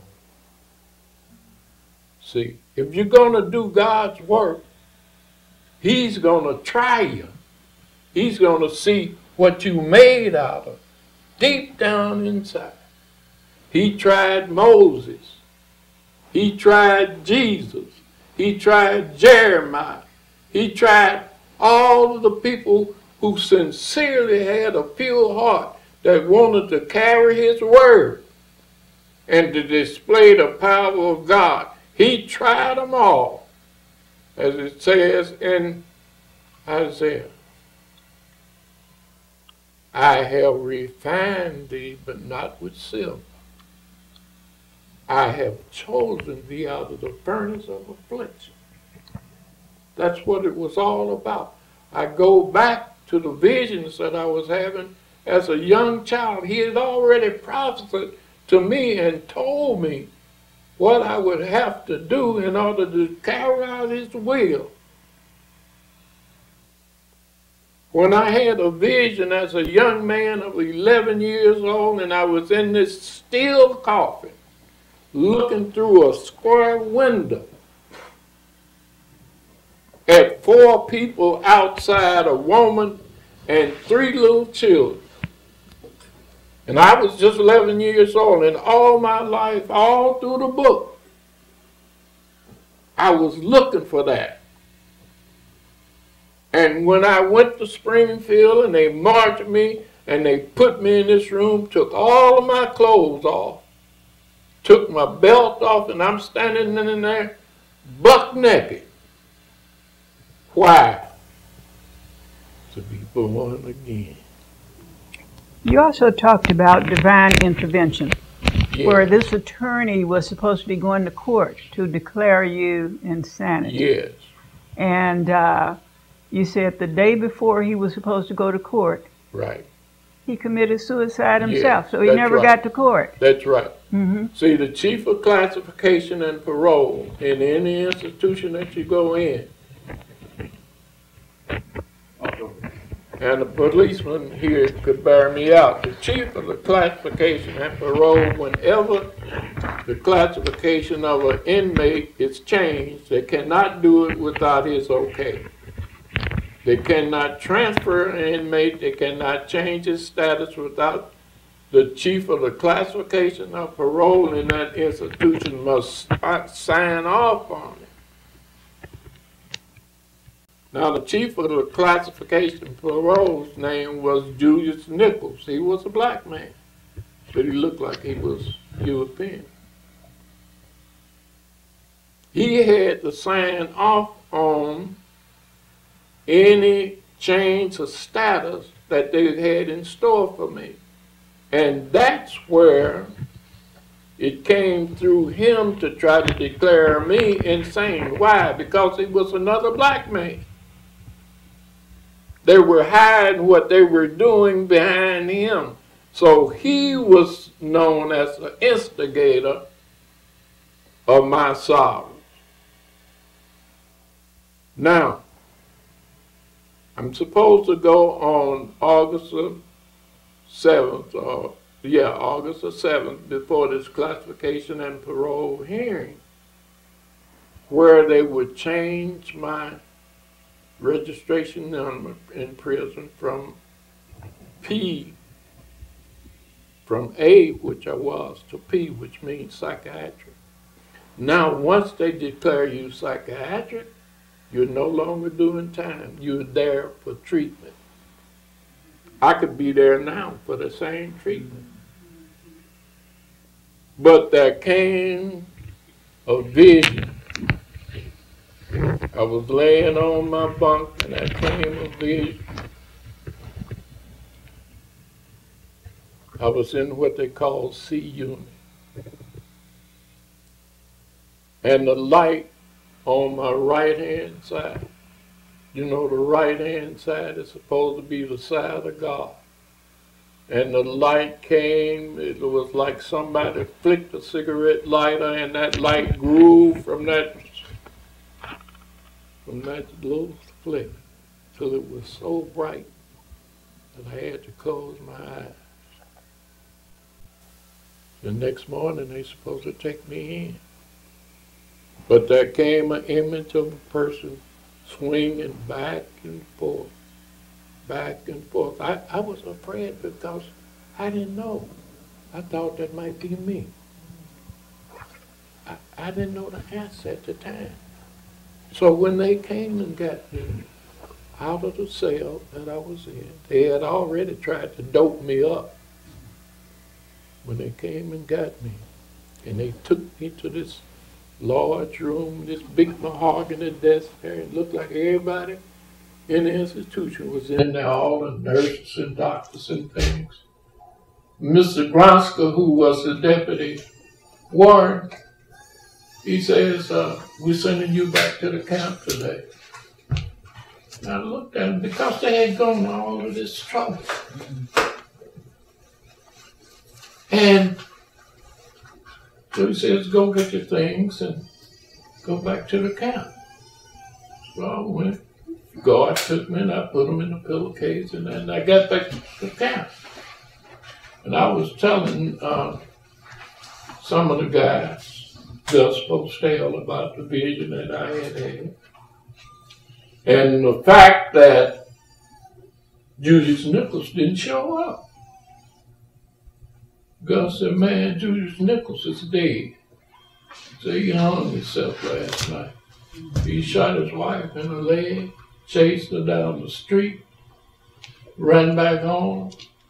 See, if you're going to do God's work, He's going to try you. He's going to see what you made out of deep down inside. He tried Moses. He tried Jesus. He tried Jeremiah. He tried all of the people who sincerely had a pure heart that wanted to carry his word and to display the power of God. He tried them all, as it says in Isaiah. I have refined thee, but not with silver. I have chosen thee out of the furnace of affliction. That's what it was all about. I go back to the visions that I was having as a young child. He had already prophesied to me and told me what I would have to do in order to carry out his will. When I had a vision as a young man of eleven years old, and I was in this steel coffin looking through a square window at four people outside, a woman and three little children. And I was just eleven years old, and all my life, all through the book, I was looking for that. And when I went to Springfield and they marched me and they put me in this room, took all of my clothes off, took my belt off, and I'm standing in there buck naked. Why? To be born again. You also talked about divine intervention, Yes. where this attorney was supposed to be going to court to declare you insanity. Yes. And uh, you said the day before he was supposed to go to court, Right. he committed suicide himself, Yes, so he that's never right. got to court. That's right. Mm-hmm. See, the chief of classification and parole in any institution that you go in, and the policeman here could bear me out. The chief of the classification and parole, whenever the classification of an inmate is changed, they cannot do it without his okay. They cannot transfer an inmate, they cannot change his status without the chief of the classification of parole in that institution must sign off on it. Now, the chief of the classification parole's name was Julius Nichols. He was a black man, but he looked like he was European. He had to sign off on any change of status that they had in store for me. And that's where it came through him to try to declare me insane. Why? Because he was another black man. They were hiding what they were doing behind him. So he was known as the instigator of my sorrows. Now, I'm supposed to go on August the seventh, or yeah, August the seventh, before this classification and parole hearing, where they would change my registration number in prison from P, from A, which I was, to P, which means psychiatric. Now, once they declare you psychiatric, you're no longer doing time. You're there for treatment. I could be there now for the same treatment. But there came a vision. I was laying on my bunk and there came a vision. I was in what they call C unit. And the light on my right hand side, you know, the right hand side is supposed to be the side of God. And the light came, it was like somebody flicked a cigarette lighter and that light grew from that from that little flick till it was so bright that I had to close my eyes. The next morning they supposed to take me in. But there came an image of a person swinging back and forth, back and forth. I, I was afraid because I didn't know. I thought that might be me. I, I didn't know the answer at the time. So when they came and got me out of the cell that I was in, they had already tried to dope me up. When they came and got me, and they took me to this large room, this big mahogany desk there, it looked like everybody in the institution was in there, all the nurses and doctors and things. Mister Gronska, who was the deputy warden, he says, uh, we're sending you back to the camp today. And I looked at him because they had gone to all of this trouble. And so he says, go get your things and go back to the camp. So I went. God took me and I put them in the pillowcase, and then I got back to the camp. And I was telling uh, some of the guys just post tale about the vision that I had had. And the fact that Julius Nichols didn't show up. God said, man, Julius Nichols is dead. So he hung himself last night. He shot his wife in the leg, chased her down the street, ran back home,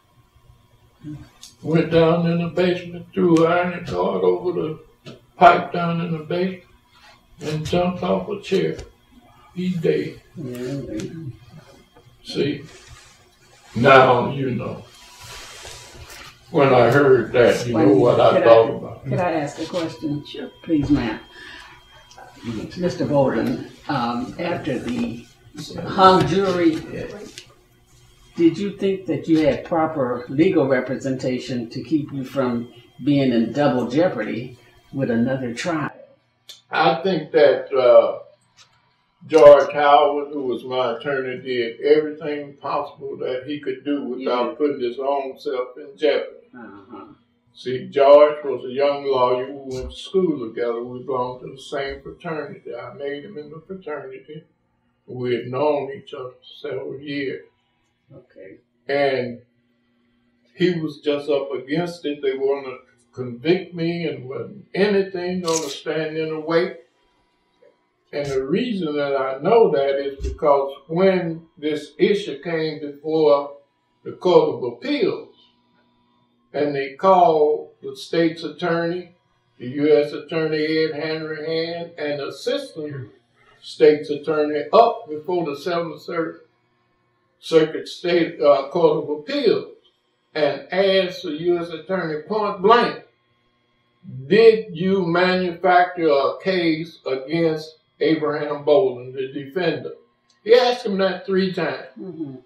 went down in the basement, threw an iron cord over the pipe down in the basement, and jumped off a chair. He dead. Yeah. See, now you know. When I heard that, you know what I thought about. Could I ask a question? Sure. Please, ma'am. Mister Bolden, um, after the hung jury, did you think that you had proper legal representation to keep you from being in double jeopardy with another trial? I think that uh, George Howard, who was my attorney, did everything possible that he could do without yeah. putting his own self in jeopardy. Uh-huh. See, George was a young lawyer. We went to school together. We belonged to the same fraternity. I made him in the fraternity. We had known each other for several years. Okay. And he was just up against it. They wanted to convict me and wasn't anything going to stand in the way. And the reason that I know that is because when this issue came before the Court of Appeals, and they called the state's attorney, the U S Attorney Ed Hanrahan, and the assistant state's attorney up before the Seventh Circuit State uh, Court of Appeals and asked the U S Attorney point blank, did you manufacture a case against Abraham Bolden, the defendant? He asked him that three times. Mm-hmm.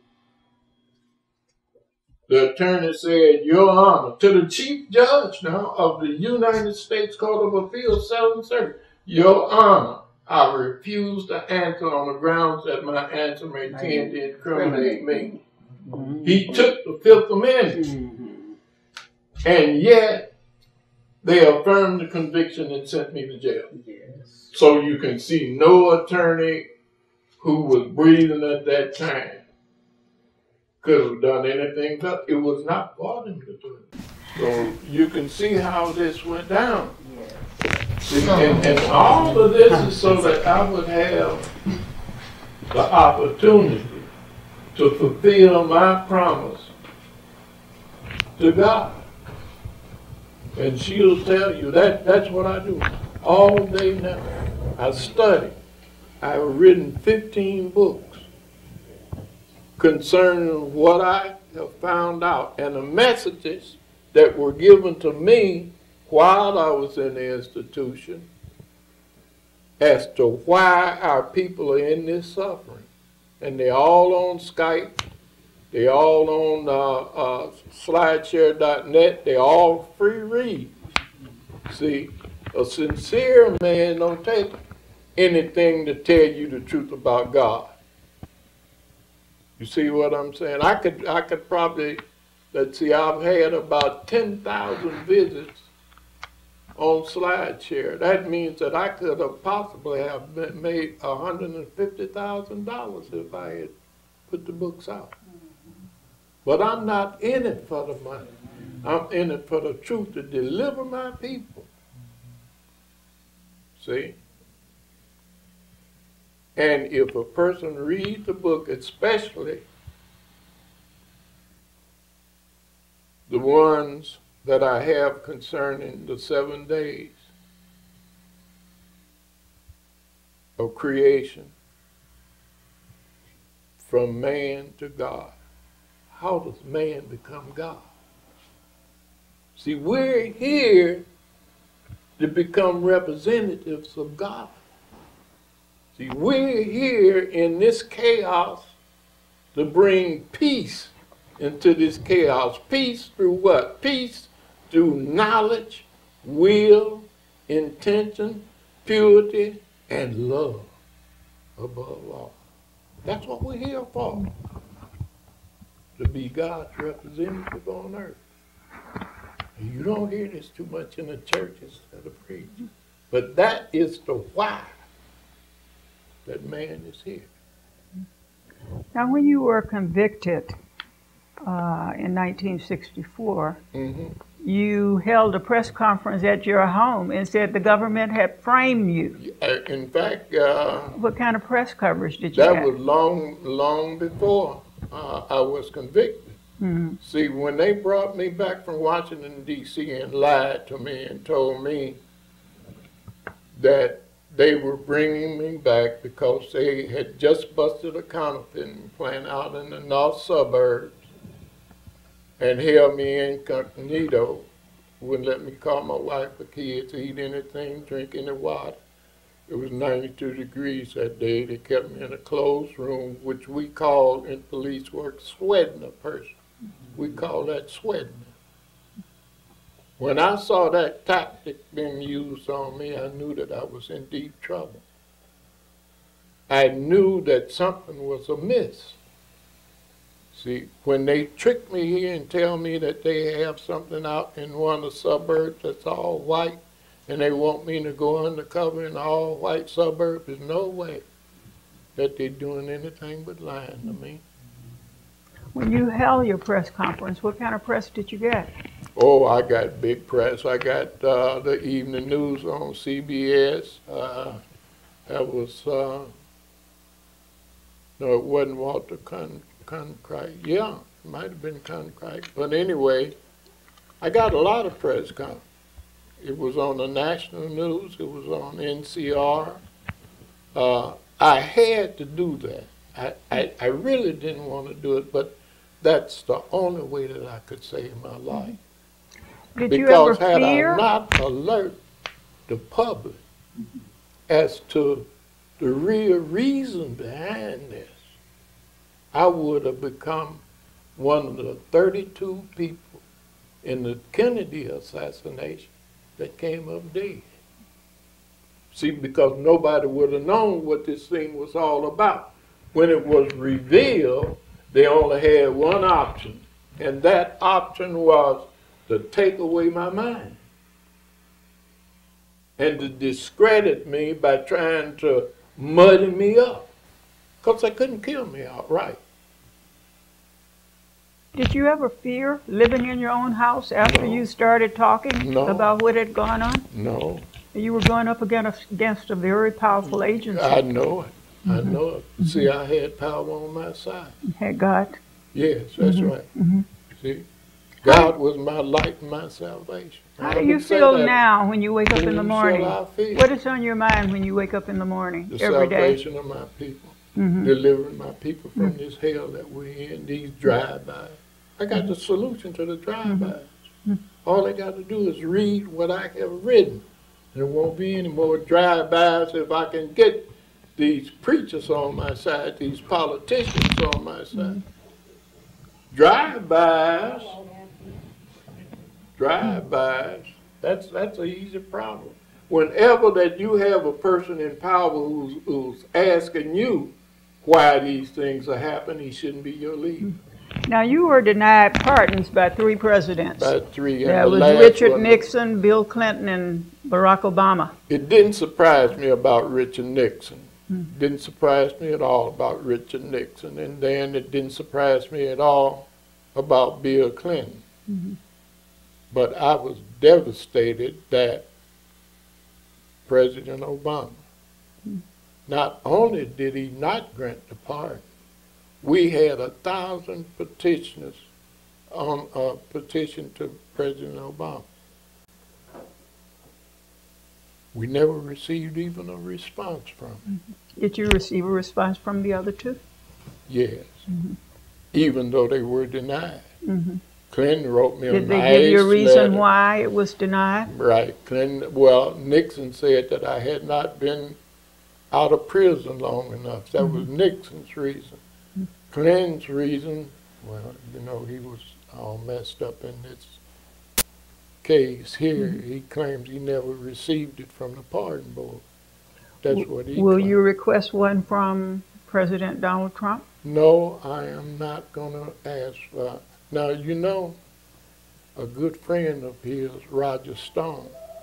The attorney said, Your Honor, to the Chief Judge now of the United States Court of Appeals, Seventh Circuit, Your Honor, I refuse to answer on the grounds that my answer may tend to incriminate me. Mm-hmm. He took the Fifth Amendment, mm-hmm. and yet they affirmed the conviction and sent me to jail. Yes. So you can see no attorney who was breathing at that time could have done anything, but it was not for them to do it. So you can see how this went down. Yes. See, and, and all of this is so that I would have the opportunity to fulfill my promise to God. And she'll tell you that that's what I do all day now. I study. I've written fifteen books concerning what I have found out and the messages that were given to me while I was in the institution as to why our people are in this suffering. And they're all on Skype. They're all on uh, uh, slideshare dot net. They're all free read. See, a sincere man don't take anything to tell you the truth about God. You see what I'm saying? I could, I could probably, let's see, I've had about ten thousand visits on SlideShare. That means that I could have possibly have made one hundred fifty thousand dollars if I had put the books out. But I'm not in it for the money. I'm in it for the truth to deliver my people. See? And if a person reads the book, especially the ones that I have concerning the seven days of creation, from man to God. How does man become God? See, we're here to become representatives of God. See, we're here in this chaos to bring peace into this chaos. Peace through what? Peace through knowledge, will, intention, purity, and love above all. That's what we're here for, to be God's representative on earth. And you don't hear this too much in the churches that are preaching, but that is the why that man is here. Now, when you were convicted uh, in nineteen sixty-four, mm-hmm. you held a press conference at your home and said the government had framed you. In fact, uh, what kind of press coverage did you that have? That was long, long before uh, I was convicted. Mm-hmm. See, when they brought me back from Washington, D C and lied to me and told me that they were bringing me back because they had just busted a counterfeiting plant out in the north suburbs and held me incognito, wouldn't let me call my wife or kids, eat anything, drink any water. It was ninety-two degrees that day. They kept me in a closed room, which we call in police work sweating a person. We call that sweating. When I saw that tactic being used on me, I knew that I was in deep trouble. I knew that something was amiss. See, when they trick me here and tell me that they have something out in one of the suburbs that's all white, and they want me to go undercover in the all-white suburb, there's no way that they're doing anything but lying to me. When you held your press conference, what kind of press did you get? Oh, I got big press. I got uh, the evening news on C B S. Uh, that was, uh, no, it wasn't Walter Con Cronkite. Yeah, it might have been Cronkite. But anyway, I got a lot of press conferences. It was on the national news. It was on N C R. Uh, I had to do that. I, I, I really didn't want to do it, but that's the only way that I could save my life. Did because you ever had fear? I not alert the public as to the real reason behind this, I would have become one of the thirty-two people in the Kennedy assassination that came up dead. See, because nobody would have known what this thing was all about. When it was revealed, they only had one option, and that option was to take away my mind and to discredit me by trying to muddy me up, because they couldn't kill me outright. Did you ever fear living in your own house after No. you started talking No. about what had gone on? No. You were going up against, against a very powerful agency. I know it. Mm-hmm. I know it. Mm-hmm. See, I had power on my side. Had God? Yes, that's mm-hmm. right. Mm-hmm. See, God was my light and my salvation. How do you feel now when you wake up in the morning? Feel. What is on your mind when you wake up in the morning the every day? The salvation of my people. Mm-hmm. Delivering my people from mm-hmm. this hell that we're in, these drive-bys. I got the solution to the drive-bys. Mm-hmm. All they got to do is read what I have written. There won't be any more drive-bys if I can get these preachers on my side, these politicians on my side. Mm-hmm. Drive-bys, drive-bys, that's, that's an easy problem. Whenever that you have a person in power who's, who's asking you why these things are happening, he shouldn't be your leader. Now, you were denied pardons by three presidents. By three. That was Richard Nixon, Bill Clinton, and Barack Obama. It didn't surprise me about Richard Nixon. Mm-hmm. Didn't surprise me at all about Richard Nixon. And then it didn't surprise me at all about Bill Clinton. Mm-hmm. But I was devastated that President Obama mm-hmm. not only did he not grant the pardon, we had a thousand petitioners on a petition to President Obama. We never received even a response from him. Mm-hmm. Did you receive a response from the other two? Yes, Mm-hmm. even though they were denied. Mm-hmm. Clinton wrote me a nice letter. Did they give you a reason letter. why it was denied? Right. Clinton, well, Nixon said that I had not been out of prison long enough. That mm-hmm. was Nixon's reason. Mm-hmm. Clinton's reason, well, you know, he was all messed up in this case here. Mm-hmm. He claims he never received it from the pardon board. That's what he Will claimed. you request one from President Donald Trump? No, I am not going to ask for. Now, you know, a good friend of his, Roger Stone.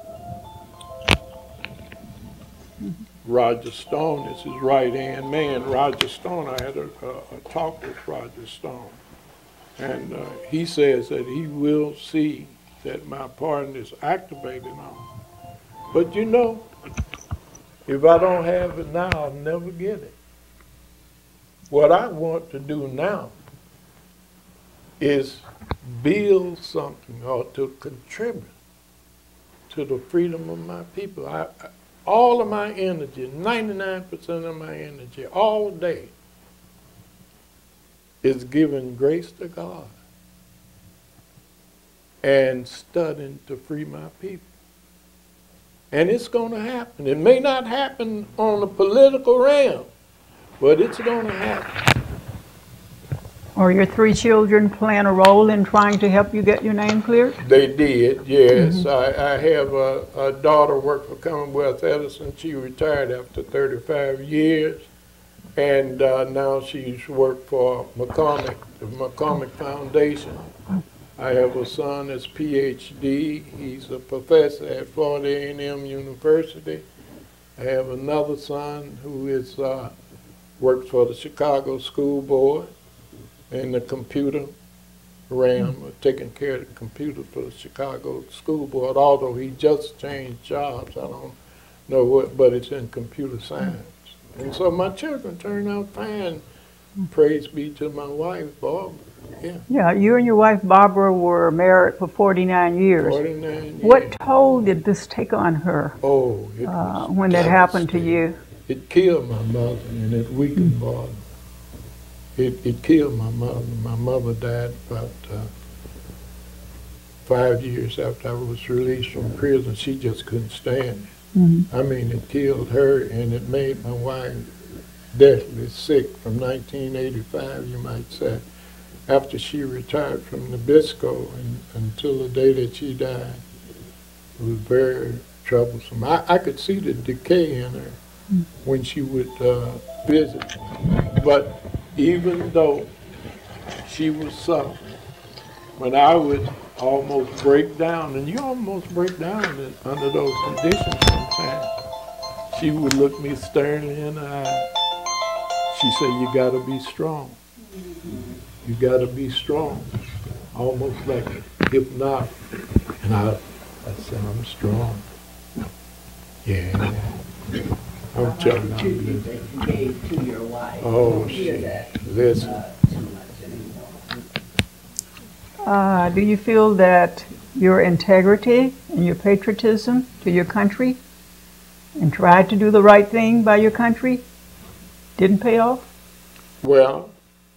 Mm-hmm. Roger Stone is his right-hand man. Roger Stone, I had a, a, a talk with Roger Stone, and uh, he says that he will see that my pardon is activated on. But you know, if I don't have it now, I'll never get it. What I want to do now is build something or to contribute to the freedom of my people. I, I, all of my energy, ninety-nine percent of my energy, all day, is giving grace to God and studying to free my people. And it's going to happen. It may not happen on the political realm, but it's going to happen. Or your three children playing a role in trying to help you get your name cleared? They did, yes. Mm-hmm. I, I have a, a daughter work for Commonwealth Edison. She retired after thirty-five years, and uh, now she's worked for McCormick, the McCormick Foundation. I have a son that's P H D. He's a professor at Florida A and M University. I have another son who is uh, works for the Chicago School Board in the computer realm, mm-hmm. taking care of the computer for the Chicago School Board, although he just changed jobs. I don't know what, but it's in computer science. Mm-hmm. And so my children turned out fine. Mm-hmm. Praise be to my wife, Barbara. Yeah. Yeah, you and your wife, Barbara, were married for forty-nine years. forty-nine years. What toll did this take on her oh, it uh, when that happened to you? It killed my mother, and it weakened mm-hmm. Barbara. It, it killed my mother. My mother died about uh, five years after I was released from prison. She just couldn't stand it. Mm-hmm. I mean, it killed her, and it made my wife deathly sick from nineteen eighty-five, you might say. After she retired from Nabisco and until the day that she died, it was very troublesome. I, I could see the decay in her mm. when she would uh, visit me. But even though she was suffering, when I would almost break down, and you almost break down in, under those conditions sometimes, she would look me sternly in the eye. She said, "You gotta be strong. You gotta be strong," almost like hypnotic. And I, I said, "I'm strong." Yeah. I'm telling you. You that you gave to your wife. Oh, she, listen. Uh, too much anymore. Uh, do you feel that your integrity and your patriotism to your country and tried to do the right thing by your country didn't pay off? Well,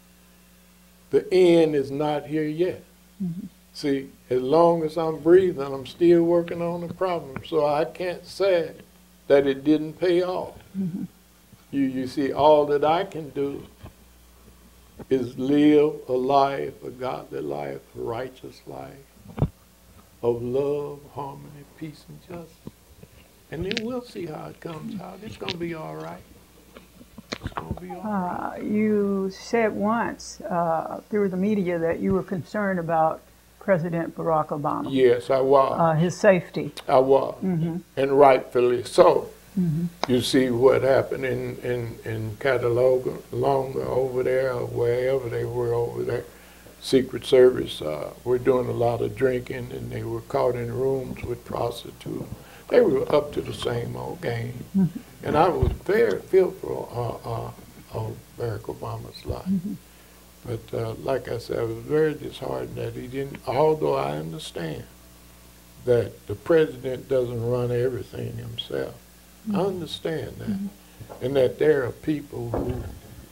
the end is not here yet. Mm-hmm. See, as long as I'm breathing, I'm still working on the problem. So I can't say that it didn't pay off. Mm-hmm. You, you see, all that I can do is live a life, a godly life, a righteous life of love, harmony, peace, and justice. And then we'll see how it comes out. It's going to be all right. It's going to be all right. Uh, you said once uh, through the media that you were concerned about President Barack Obama. Yes, I was. Uh, his safety. I was, mm-hmm. and rightfully so. Mm-hmm. You see what happened in, in, in Catalonia over there, or wherever they were over there. Secret Service uh, were doing a lot of drinking, and they were caught in rooms with prostitutes. They were up to the same old game. Mm-hmm. And I was very fearful uh, uh, of Barack Obama's life. Mm-hmm. But uh, like I said, I was very disheartened that he didn't, although I understand that the president doesn't run everything himself. Mm-hmm. I understand that. Mm-hmm. And that there are people who,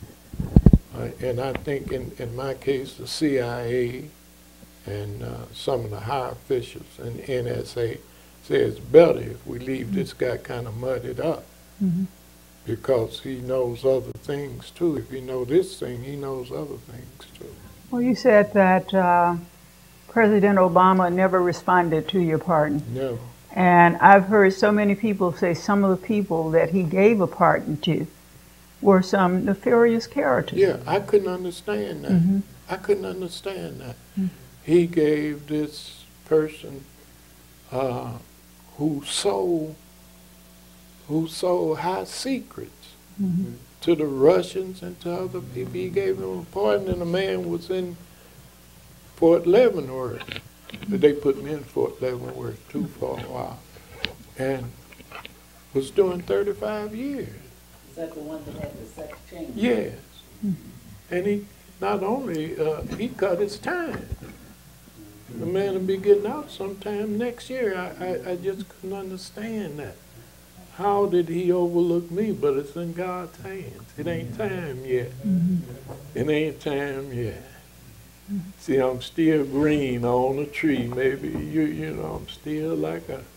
uh, and I think in, in my case, the C I A and uh, some of the high officials and N S A say it's better if we leave mm-hmm. this guy kind of muddied up. Mm-hmm. Because he knows other things too. If he knows this thing, he knows other things too. Well, you said that uh, President Obama never responded to your pardon. No. And I've heard so many people say some of the people that he gave a pardon to were some nefarious characters. Yeah, I couldn't understand that. Mm-hmm. I couldn't understand that. Mm-hmm. He gave this person uh, who sold who sold high secrets mm-hmm. to the Russians and to other people. He gave them a pardon, and the man was in Fort Leavenworth. But they put me in Fort Leavenworth too for a while, and was doing thirty-five years. Is that the one that had the sex change? Yes. Mm-hmm. And he not only, uh, he cut his time. The man will be getting out sometime next year. I, I, I just couldn't understand that. How did he overlook me? But it's in God's hands. It ain't time yet. Mm-hmm. It ain't time yet. Mm-hmm. See, I'm still green on a tree. Maybe, you you know, I'm still like a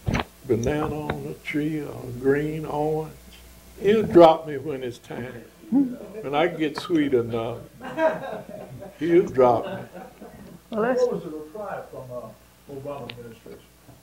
banana on a tree or a green orange. He'll drop me when it's time. When I get sweet enough, he'll drop me. Well, what was the reply from uh, Obama administration?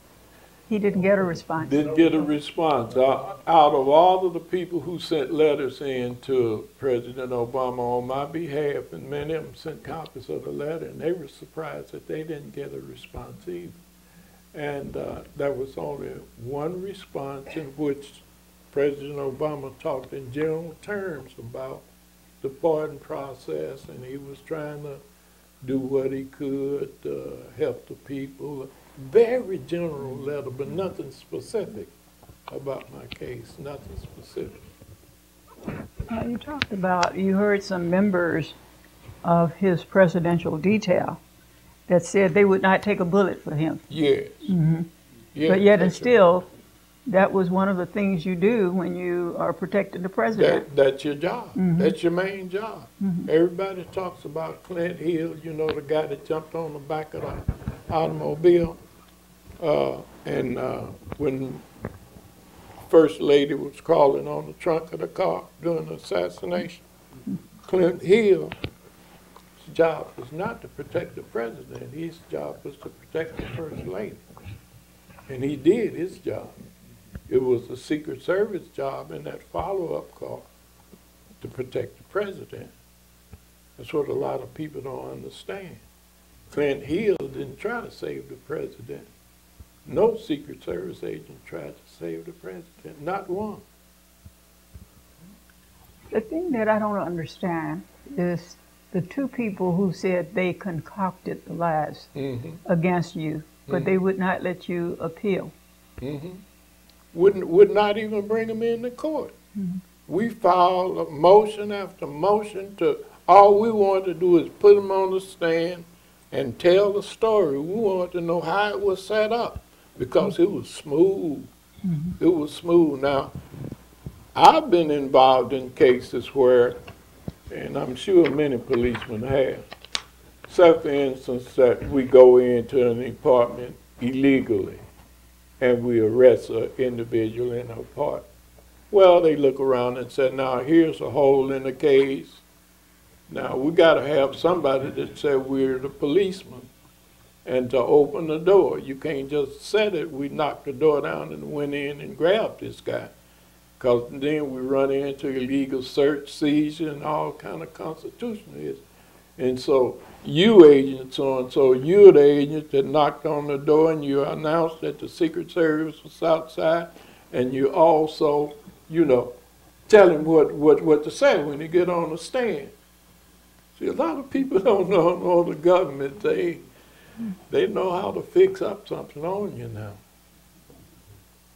He didn't get a response. Didn't get a response. Uh, out of all of the people who sent letters in to President Obama on my behalf, and many of them sent copies of the letter, and they were surprised that they didn't get a response either. And uh, there was only one response in which President Obama talked in general terms about the pardon process, and he was trying to do what he could to help the people. Very general letter, but nothing specific about my case, nothing specific. Uh, you talked about, you heard some members of his presidential detail that said they would not take a bullet for him. Yes. Mm-hmm. Yes, but yet and still, that was one of the things you do when you are protecting the president. That, that's your job. Mm-hmm. That's your main job. Mm-hmm. Everybody talks about Clint Hill, you know, the guy that jumped on the back of the automobile. Uh, and uh, when First Lady was crawling on the trunk of the car during the assassination, Clint Hill's job was not to protect the president. His job was to protect the First Lady. And he did his job. It was the Secret Service job in that follow-up call to protect the president. That's what a lot of people don't understand. Clint Hill didn't try to save the president. No Secret Service agent tried to save the president, not one. The thing that I don't understand is the two people who said they concocted the lies mm-hmm. against you, but mm-hmm. they would not let you appeal. Mm-hmm. Wouldn't, would not even bring them into court. Mm-hmm. We filed a motion after motion to, all we wanted to do is put them on the stand and tell the story. We wanted to know how it was set up, because it was smooth. Mm-hmm. It was smooth. Now, I've been involved in cases where, and I'm sure many policemen have, say for instance that we go into an apartment illegally and we arrest an individual in an apartment. Well, they look around and say, now here's a hole in the cage. Now we gotta have somebody that said we're the policeman and to open the door. You can't just set it. We knocked the door down and went in and grabbed this guy, because then we run into illegal search, seizure, and all kind of constitutionalism. And so you agent so-and-so, you're the agent that knocked on the door and you announced that the Secret Service was outside, and you also, you know, tell him what, what, what to say when you get on the stand. See, a lot of people don't know, know the government. They, they know how to fix up something on you now.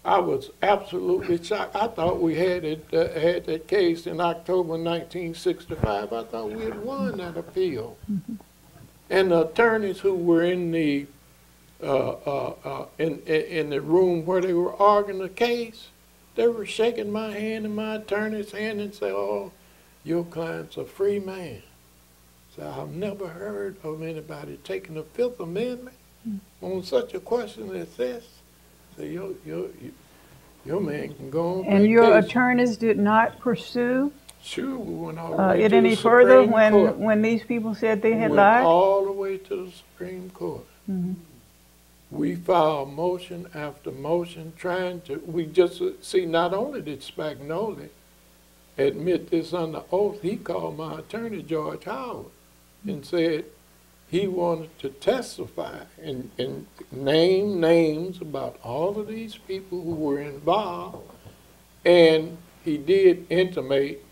I was absolutely shocked. I thought we had it, uh, had that case in October nineteen sixty-five. I thought we had won that appeal. Mm-hmm. And the attorneys who were in the uh, uh, uh, in, in the room where they were arguing the case, they were shaking my hand and my attorney's hand and say, "Oh, your client's a free man." So I've never heard of anybody taking the Fifth Amendment mm-hmm. on such a question as this. So your, your, your man can go on. And your vacation. attorneys did not pursue Sure, we went all the uh, way it to any the further Supreme when, Court. when these people said they had went lied? all the way to the Supreme Court. Mm-hmm. We filed motion after motion trying to, we just, see, not only did Spagnoli admit this under oath, he called my attorney, George Howard, and said he wanted to testify and, and name names about all of these people who were involved. And he did intimate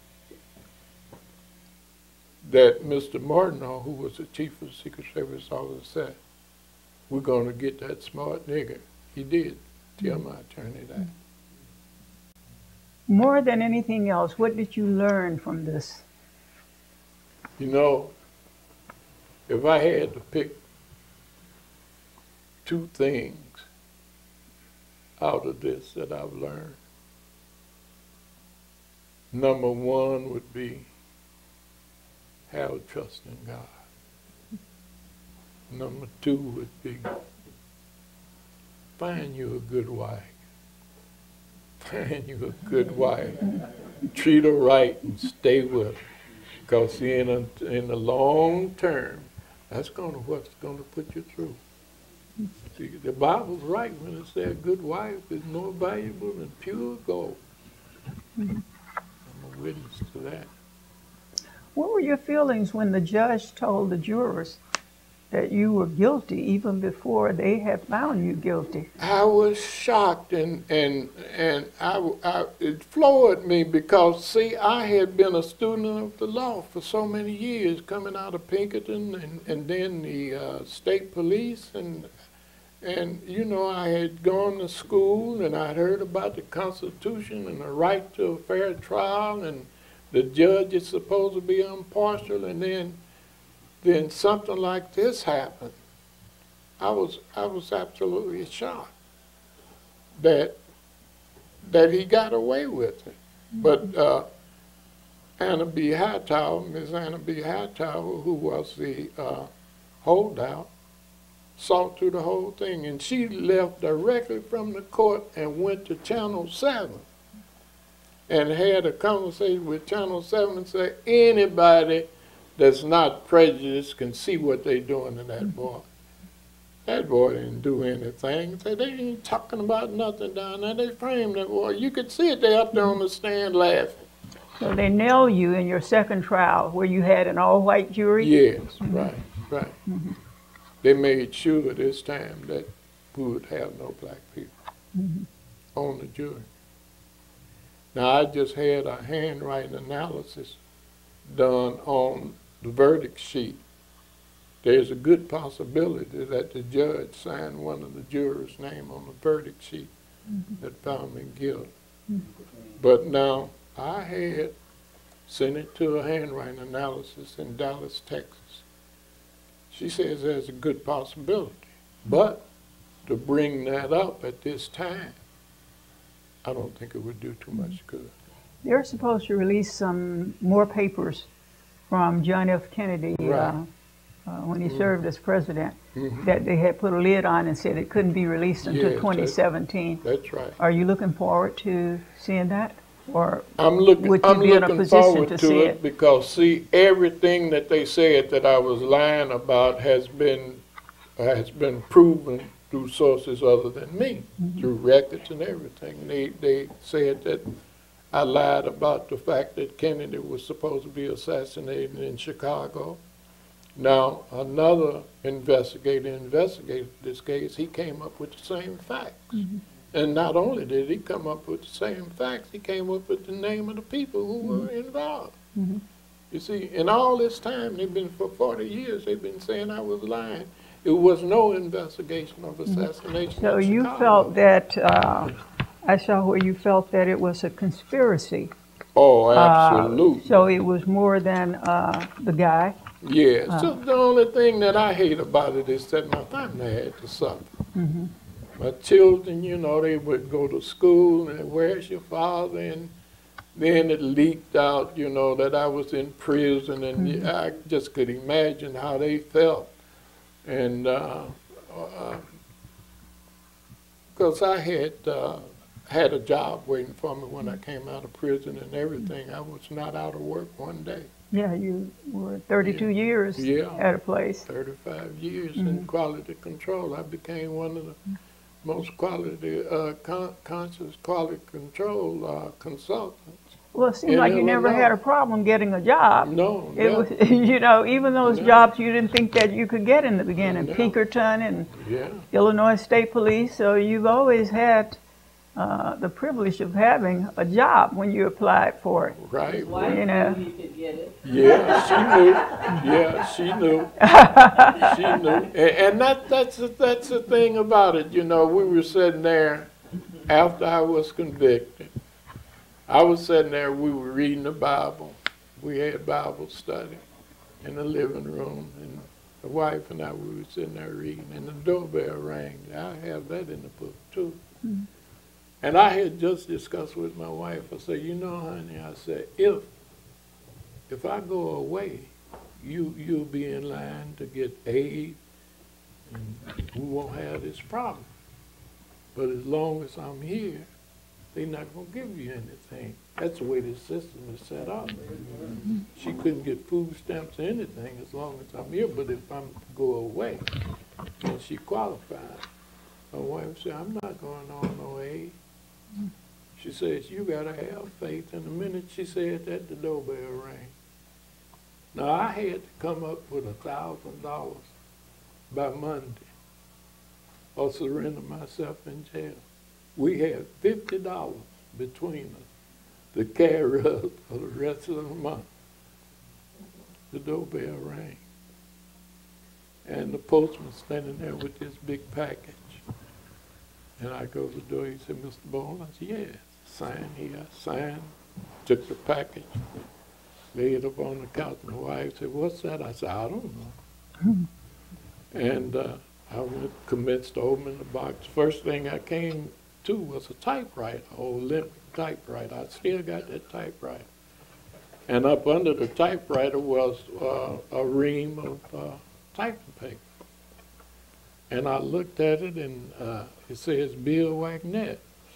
that Mister Martineau, who was the chief of the Secret Service officer, said, "We're going to get that smart nigger." He did tell my attorney that. More than anything else, what did you learn from this? You know, if I had to pick two things out of this that I've learned, number one would be have trust in God. Number two would be find you a good wife. Find you a good wife. Treat her right and stay with her. Because see, in, a, in the long term, that's gonna what's gonna put you through. See, the Bible's right when it says a good wife is more valuable than pure gold. I'm a witness to that. What were your feelings when the judge told the jurors that you were guilty even before they had found you guilty? I was shocked, and and and I, I it floored me because see, I had been a student of the law for so many years, coming out of Pinkerton and and then the uh, state police, and and you know I had gone to school and I'd heard about the Constitution and the right to a fair trial, and the judge is supposed to be impartial, and then. Then something like this happened. I was I was absolutely shocked that that he got away with it. Mm-hmm. But uh, Anna B. Hightower, Miss Anna B. Hightower, who was the uh, holdout, saw through the whole thing, and she left directly from the court and went to Channel seven and had a conversation with Channel seven and said, anybody that's not prejudiced can see what they're doing to that boy. That boy didn't do anything. They ain't talking about nothing down there. They framed that boy. You could see it. They up there on the stand laughing. So they nailed you in your second trial where you had an all-white jury? Yes, mm-hmm. right, right. Mm-hmm. They made sure this time that we would have no black people mm-hmm. on the jury. Now, I just had a handwriting analysis done on the verdict sheet. There's a good possibility that the judge signed one of the jurors' name on the verdict sheet mm-hmm. that found me guilty. Mm-hmm. But now, I had sent it to a handwriting analysis in Dallas, Texas. She says there's a good possibility. But to bring that up at this time, I don't think it would do too much good. They're supposed to release some more papers from John F. Kennedy right. uh, uh, when he mm-hmm. served as president mm-hmm. that they had put a lid on and said it couldn't be released until yes, twenty seventeen. That's, that's right. Are you looking forward to seeing that? Or I'm looking, would you I'm be in a looking position forward to, to see it, it because, see, everything that they said that I was lying about has been has been proven through sources other than me, mm-hmm. through records and everything. They they said that I lied about the fact that Kennedy was supposed to be assassinated in Chicago. Now, another investigator investigated this case. He came up with the same facts. Mm-hmm. And not only did he come up with the same facts, he came up with the name of the people who mm-hmm. were involved. Mm-hmm. You see, in all this time, they've been, for forty years, they've been saying I was lying. It was no investigation of assassination. So in you Chicago. felt that uh, I saw where you felt that it was a conspiracy. Oh, Uh, absolutely. so it was more than uh, the guy. Yeah, Uh. so the only thing that I hate about it is that my family had to suffer. Mm-hmm. My children, you know, they would go to school and where's your father? And then it leaked out, you know, that I was in prison, and Mm-hmm. I just could imagine how they felt. And uh, uh, because I had uh, had a job waiting for me when I came out of prison and everything. I was not out of work one day. Yeah, you were thirty-two Yeah. years Yeah. at a place. thirty-five years Mm-hmm. in quality control. I became one of the most quality, uh, con conscious quality control uh, consultants. Well, it seemed In like you never Illinois. had a problem getting a job. No, It never. was, you know, even those No. jobs you didn't think that you could get in the beginning, No. Pinkerton and Yeah, Illinois State Police. So you've always had uh, the privilege of having a job when you applied for it. right. Why You know. you could get it? Yeah, she knew. Yeah, she knew. She knew. And, and that, that's, the, that's the thing about it. You know, we were sitting there after I was convicted. I was sitting there, we were reading the Bible. We had Bible study in the living room, and the wife and I, we were sitting there reading, and the doorbell rang. I have that in the book, too. Mm-hmm. And I had just discussed with my wife, I said, you know, honey, I said, if if I go away, you, you'll be in line to get aid, and we won't have this problem. But as long as I'm here, they're not going to give you anything. That's the way the system is set up. She couldn't get food stamps or anything as long as I'm here, but if I'm to go away, then she qualified. My wife said, I'm not going on no aid. She says, you got to have faith. And the minute she said that, the doorbell rang. Now, I had to come up with a thousand dollars by Monday or surrender myself in jail. We had fifty dollars between us to carry us for the rest of the month. The doorbell rang. And the postman standing there with this big package. And I go to the door, he said, Mister Bolden? I said, yes. Sign here. I signed, took the package, laid it up on the couch. My wife said, what's that? I said, I don't know. And uh, I went, commenced to open the box. First thing I came to was a typewriter, old limp typewriter. I still got that typewriter. And up under the typewriter was uh, a ream of uh, typing paper. And I looked at it, and uh, it says Bill Wagnett,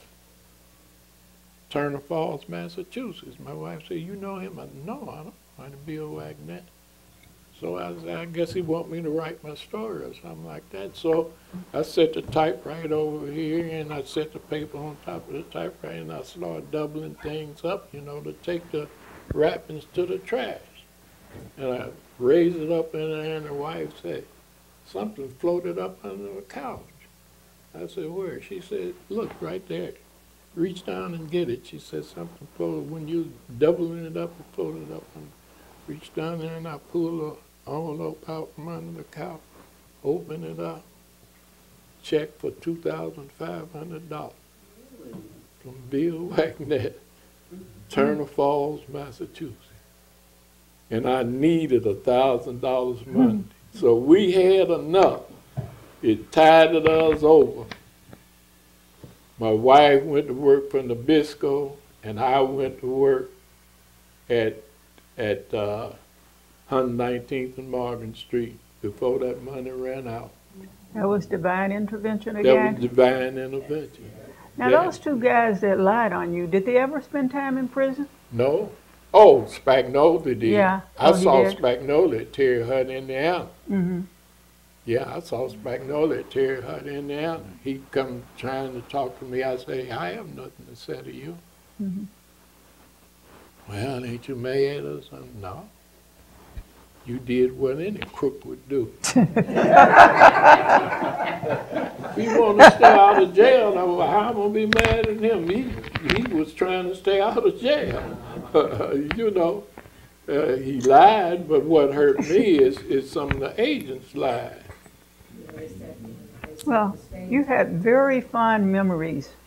Turner Falls, Massachusetts. My wife said, you know him? I said, no, I don't know him, Bill Wagnett. So I said, I guess he want me to write my story or something like that. So I set the typewriter over here, and I set the paper on top of the typewriter, and I started doubling things up, you know, to take the wrappings to the trash. And I raised it up in there, and the wife said, something floated up under the couch. I said, where? She said, look, right there. Reach down and get it. She said, something floated. When you doubling it up, it floated up. And reached down there, and I pulled an envelope out from under the couch, opened it up, check for two thousand five hundred dollars from Bill Wagnett, Turner Falls, Massachusetts. And I needed a thousand dollars Monday. So we had enough. It tided us over. My wife went to work for Nabisco, and I went to work at at uh, one nineteenth and Morgan Street before that money ran out. That was divine intervention That again? was divine intervention. Now, Yeah. those two guys that lied on you, did they ever spend time in prison? No? Oh, Spagnola did. Yeah. I Oh, he saw did? Spagnola at Terre Haute, Indiana. Mm-hmm. Yeah, I saw Spagnola at Terre Haute, Indiana. He come trying to talk to me. I say, I have nothing to say to you. Mm-hmm. Well, ain't you mad or something? No. You did what any crook would do. If he wanted to stay out of jail, now, well, how am I going to be mad at him? He, he was trying to stay out of jail. You know, uh, he lied, but what hurt me is, is some of the agents lied. Well, you had very fond memories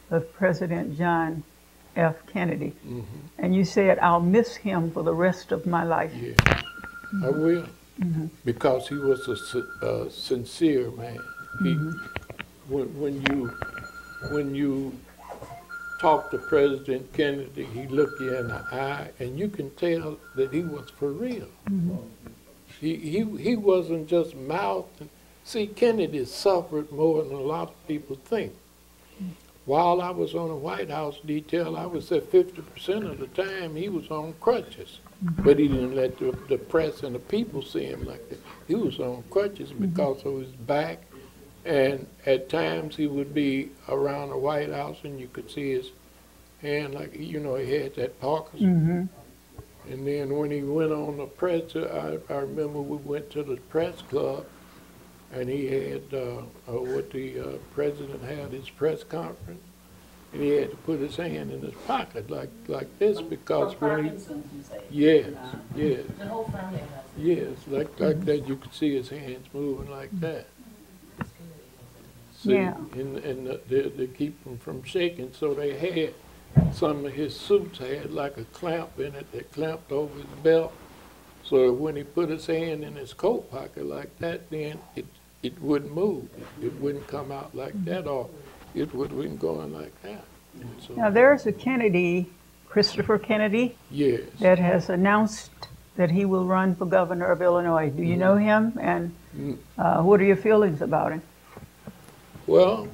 of President John F. Kennedy. Mm-hmm. And you said, I'll miss him for the rest of my life. Yeah, I will, Mm-hmm. because he was a si- uh, sincere man. He, Mm-hmm. when, when you when you talk to President Kennedy, he looked you in the eye, and you can tell that he was for real. Mm-hmm. He he he wasn't just mouthing. See, Kennedy suffered more than a lot of people think. While I was on the White House detail, I would say fifty percent of the time he was on crutches. But he didn't let the, the press and the people see him like that. He was on crutches because of his back, and at times he would be around the White House and you could see his hand, like, you know, he had that Parkinson. Mm-hmm. And then when he went on the press, I, I remember we went to the press club, and he had, uh, uh, what the uh, president had, his press conference, and he had to put his hand in his pocket like like this because when he, yes, yes, The whole family has it. yes, like like that, you could see his hands moving like that. See, Yeah. and and the, they, they keep him from shaking, so they had, some of his suits had like a clamp in it that clamped over his belt, so that when he put his hand in his coat pocket like that, then it it wouldn't move. It wouldn't come out like that, or it would have been going like that. And so, Now, there's a Kennedy, Christopher Kennedy, yes. that has announced that he will run for governor of Illinois. Do you know him? And Mm. uh, what are your feelings about him? Well,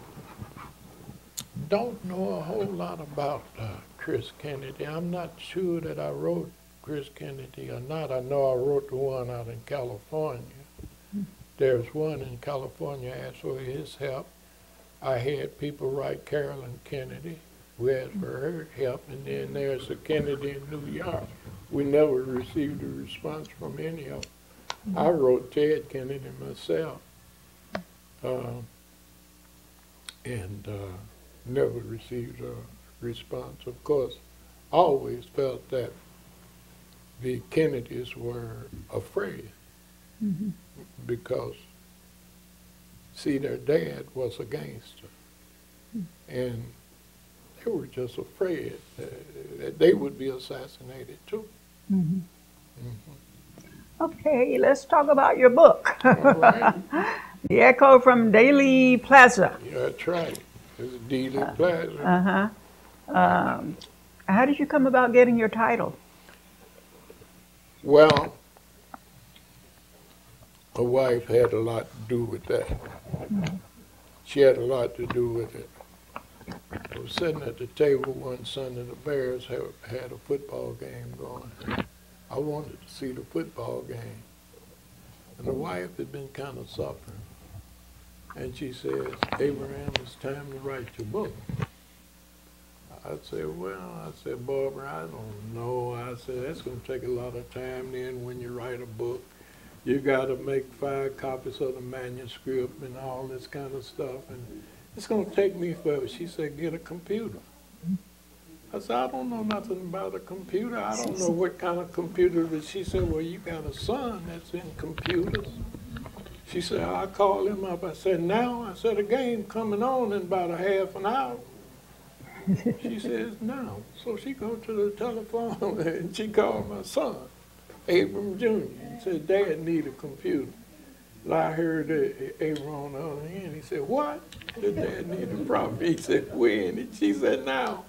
don't know a whole lot about uh, Chris Kennedy. I'm not sure that I wrote Chris Kennedy or not. I know I wrote the one out in California. There's one in California, I asked for his help. I had people write Carolyn Kennedy, who asked for her help, and then there's a Kennedy in New York. We never received a response from any of them. I wrote Ted Kennedy myself, uh, and uh, never received a response. Of course, I always felt that the Kennedys were afraid. Mm-hmm. Because, see, their dad was a gangster, and they were just afraid that, that they would be assassinated too. Mm-hmm. Mm-hmm. Okay, let's talk about your book. All right. The Echo from Daily Plaza. Yeah, that's right. It's Dealey Plaza. Uh-huh. Um, how did you come about getting your title? Well, my wife had a lot to do with that. Mm-hmm. She had a lot to do with it. I was sitting at the table one Sunday, the Bears had, had a football game going. I wanted to see the football game. And the wife had been kind of suffering. And she says, Abraham, it's time to write your book. I said, well, I said, Barbara, I don't know. I said, that's going to take a lot of time then when you write a book. You got to make five copies of the manuscript and all this kind of stuff. And it's going to take me forever. She said, get a computer. I said, I don't know nothing about a computer. I don't know what kind of computer. But she said, well, you got a son that's in computers. She said, I'll call him up. I said, now? I said, a game coming on in about a half an hour. She says, no. So she go to the telephone and she called my son, Abram Junior He said, Dad need a computer. And I heard uh, Abram on the other end. He said, what? Did Dad need a problem? He said, when? And she said, now.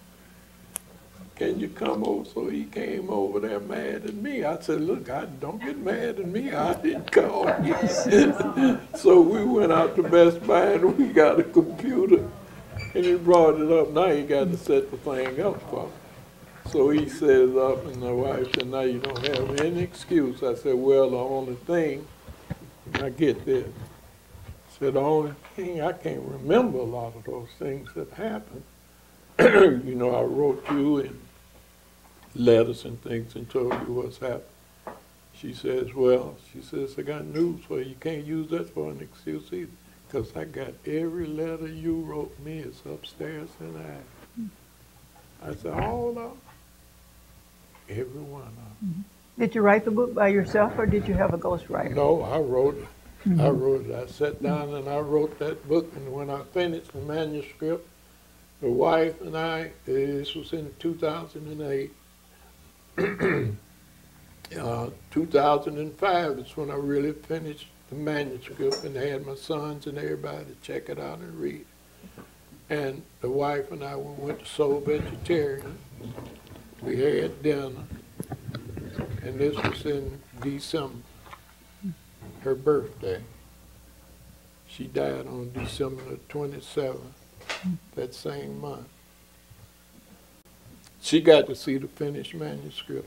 Can you come over? So he came over there mad at me. I said, look, I don't get mad at me. I didn't call you. So we went out to Best Buy and we got a computer. And he brought it up. Now he got to set the thing up for me. So he set it up, and the wife said, now you don't have any excuse. I said, well, the only thing, I get this. I said, the only thing, I can't remember a lot of those things that happened. You know, I wrote you in letters and things and told you what's happened. She says, well, she says, I got news for you. You can't use that for an excuse either. Because I got every letter you wrote me is upstairs in the attic. I said, all of them? Every one of them. Did you write the book by yourself, or did you have a ghostwriter? No, I wrote it. I wrote it. I sat down and I wrote that book, and when I finished the manuscript, The wife and I, this was in two thousand eight. uh, two thousand five is when I really finished the manuscript and had my sons and everybody to check it out and read. And the wife and I went to Soul Vegetarian. We had dinner, and this was in December, her birthday. She died on December the twenty-seventh, that same month. She got to see the finished manuscript.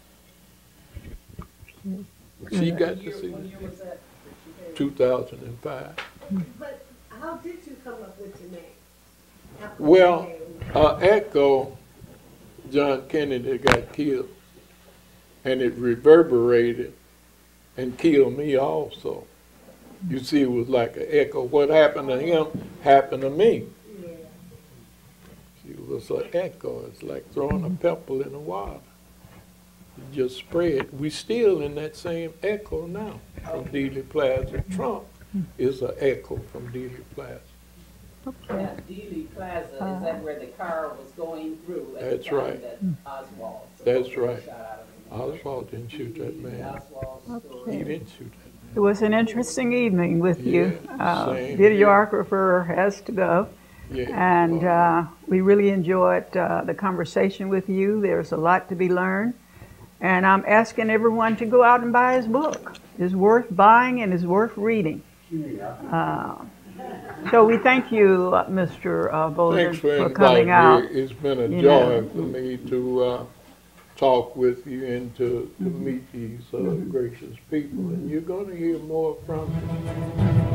She got to see it. two thousand five. But how did you come up with your name? After Well, you uh, Echo, John Kennedy got killed, and it reverberated and killed me also. You see, it was like an echo. What happened to him happened to me. Yeah. It was an echo. It's like throwing a pebble in the water. It just spread. We still in that same echo now from Dealey Plaza. Trump is an echo from Dealey Plaza. Yeah, Dealey Plaza, is that where the car was going through? at the That's time right. that Oswald That's supposedly right. shot out of him? Oswald didn't shoot that man. Oswald's story. He didn't shoot that It was an interesting evening with you. Yeah, Uh, same videographer has to go. man. Yeah. And uh, we really enjoyed uh, the conversation with you. There's a lot to be learned. And I'm asking everyone to go out and buy his book. It's worth buying and it's worth reading. Uh, so we thank you, uh, Mister Uh, Bolden, Thanks for for inviting coming me. out. It's been a you joy know. for me to uh, talk with you and to, to meet these uh, gracious people. And you're going to hear more from me.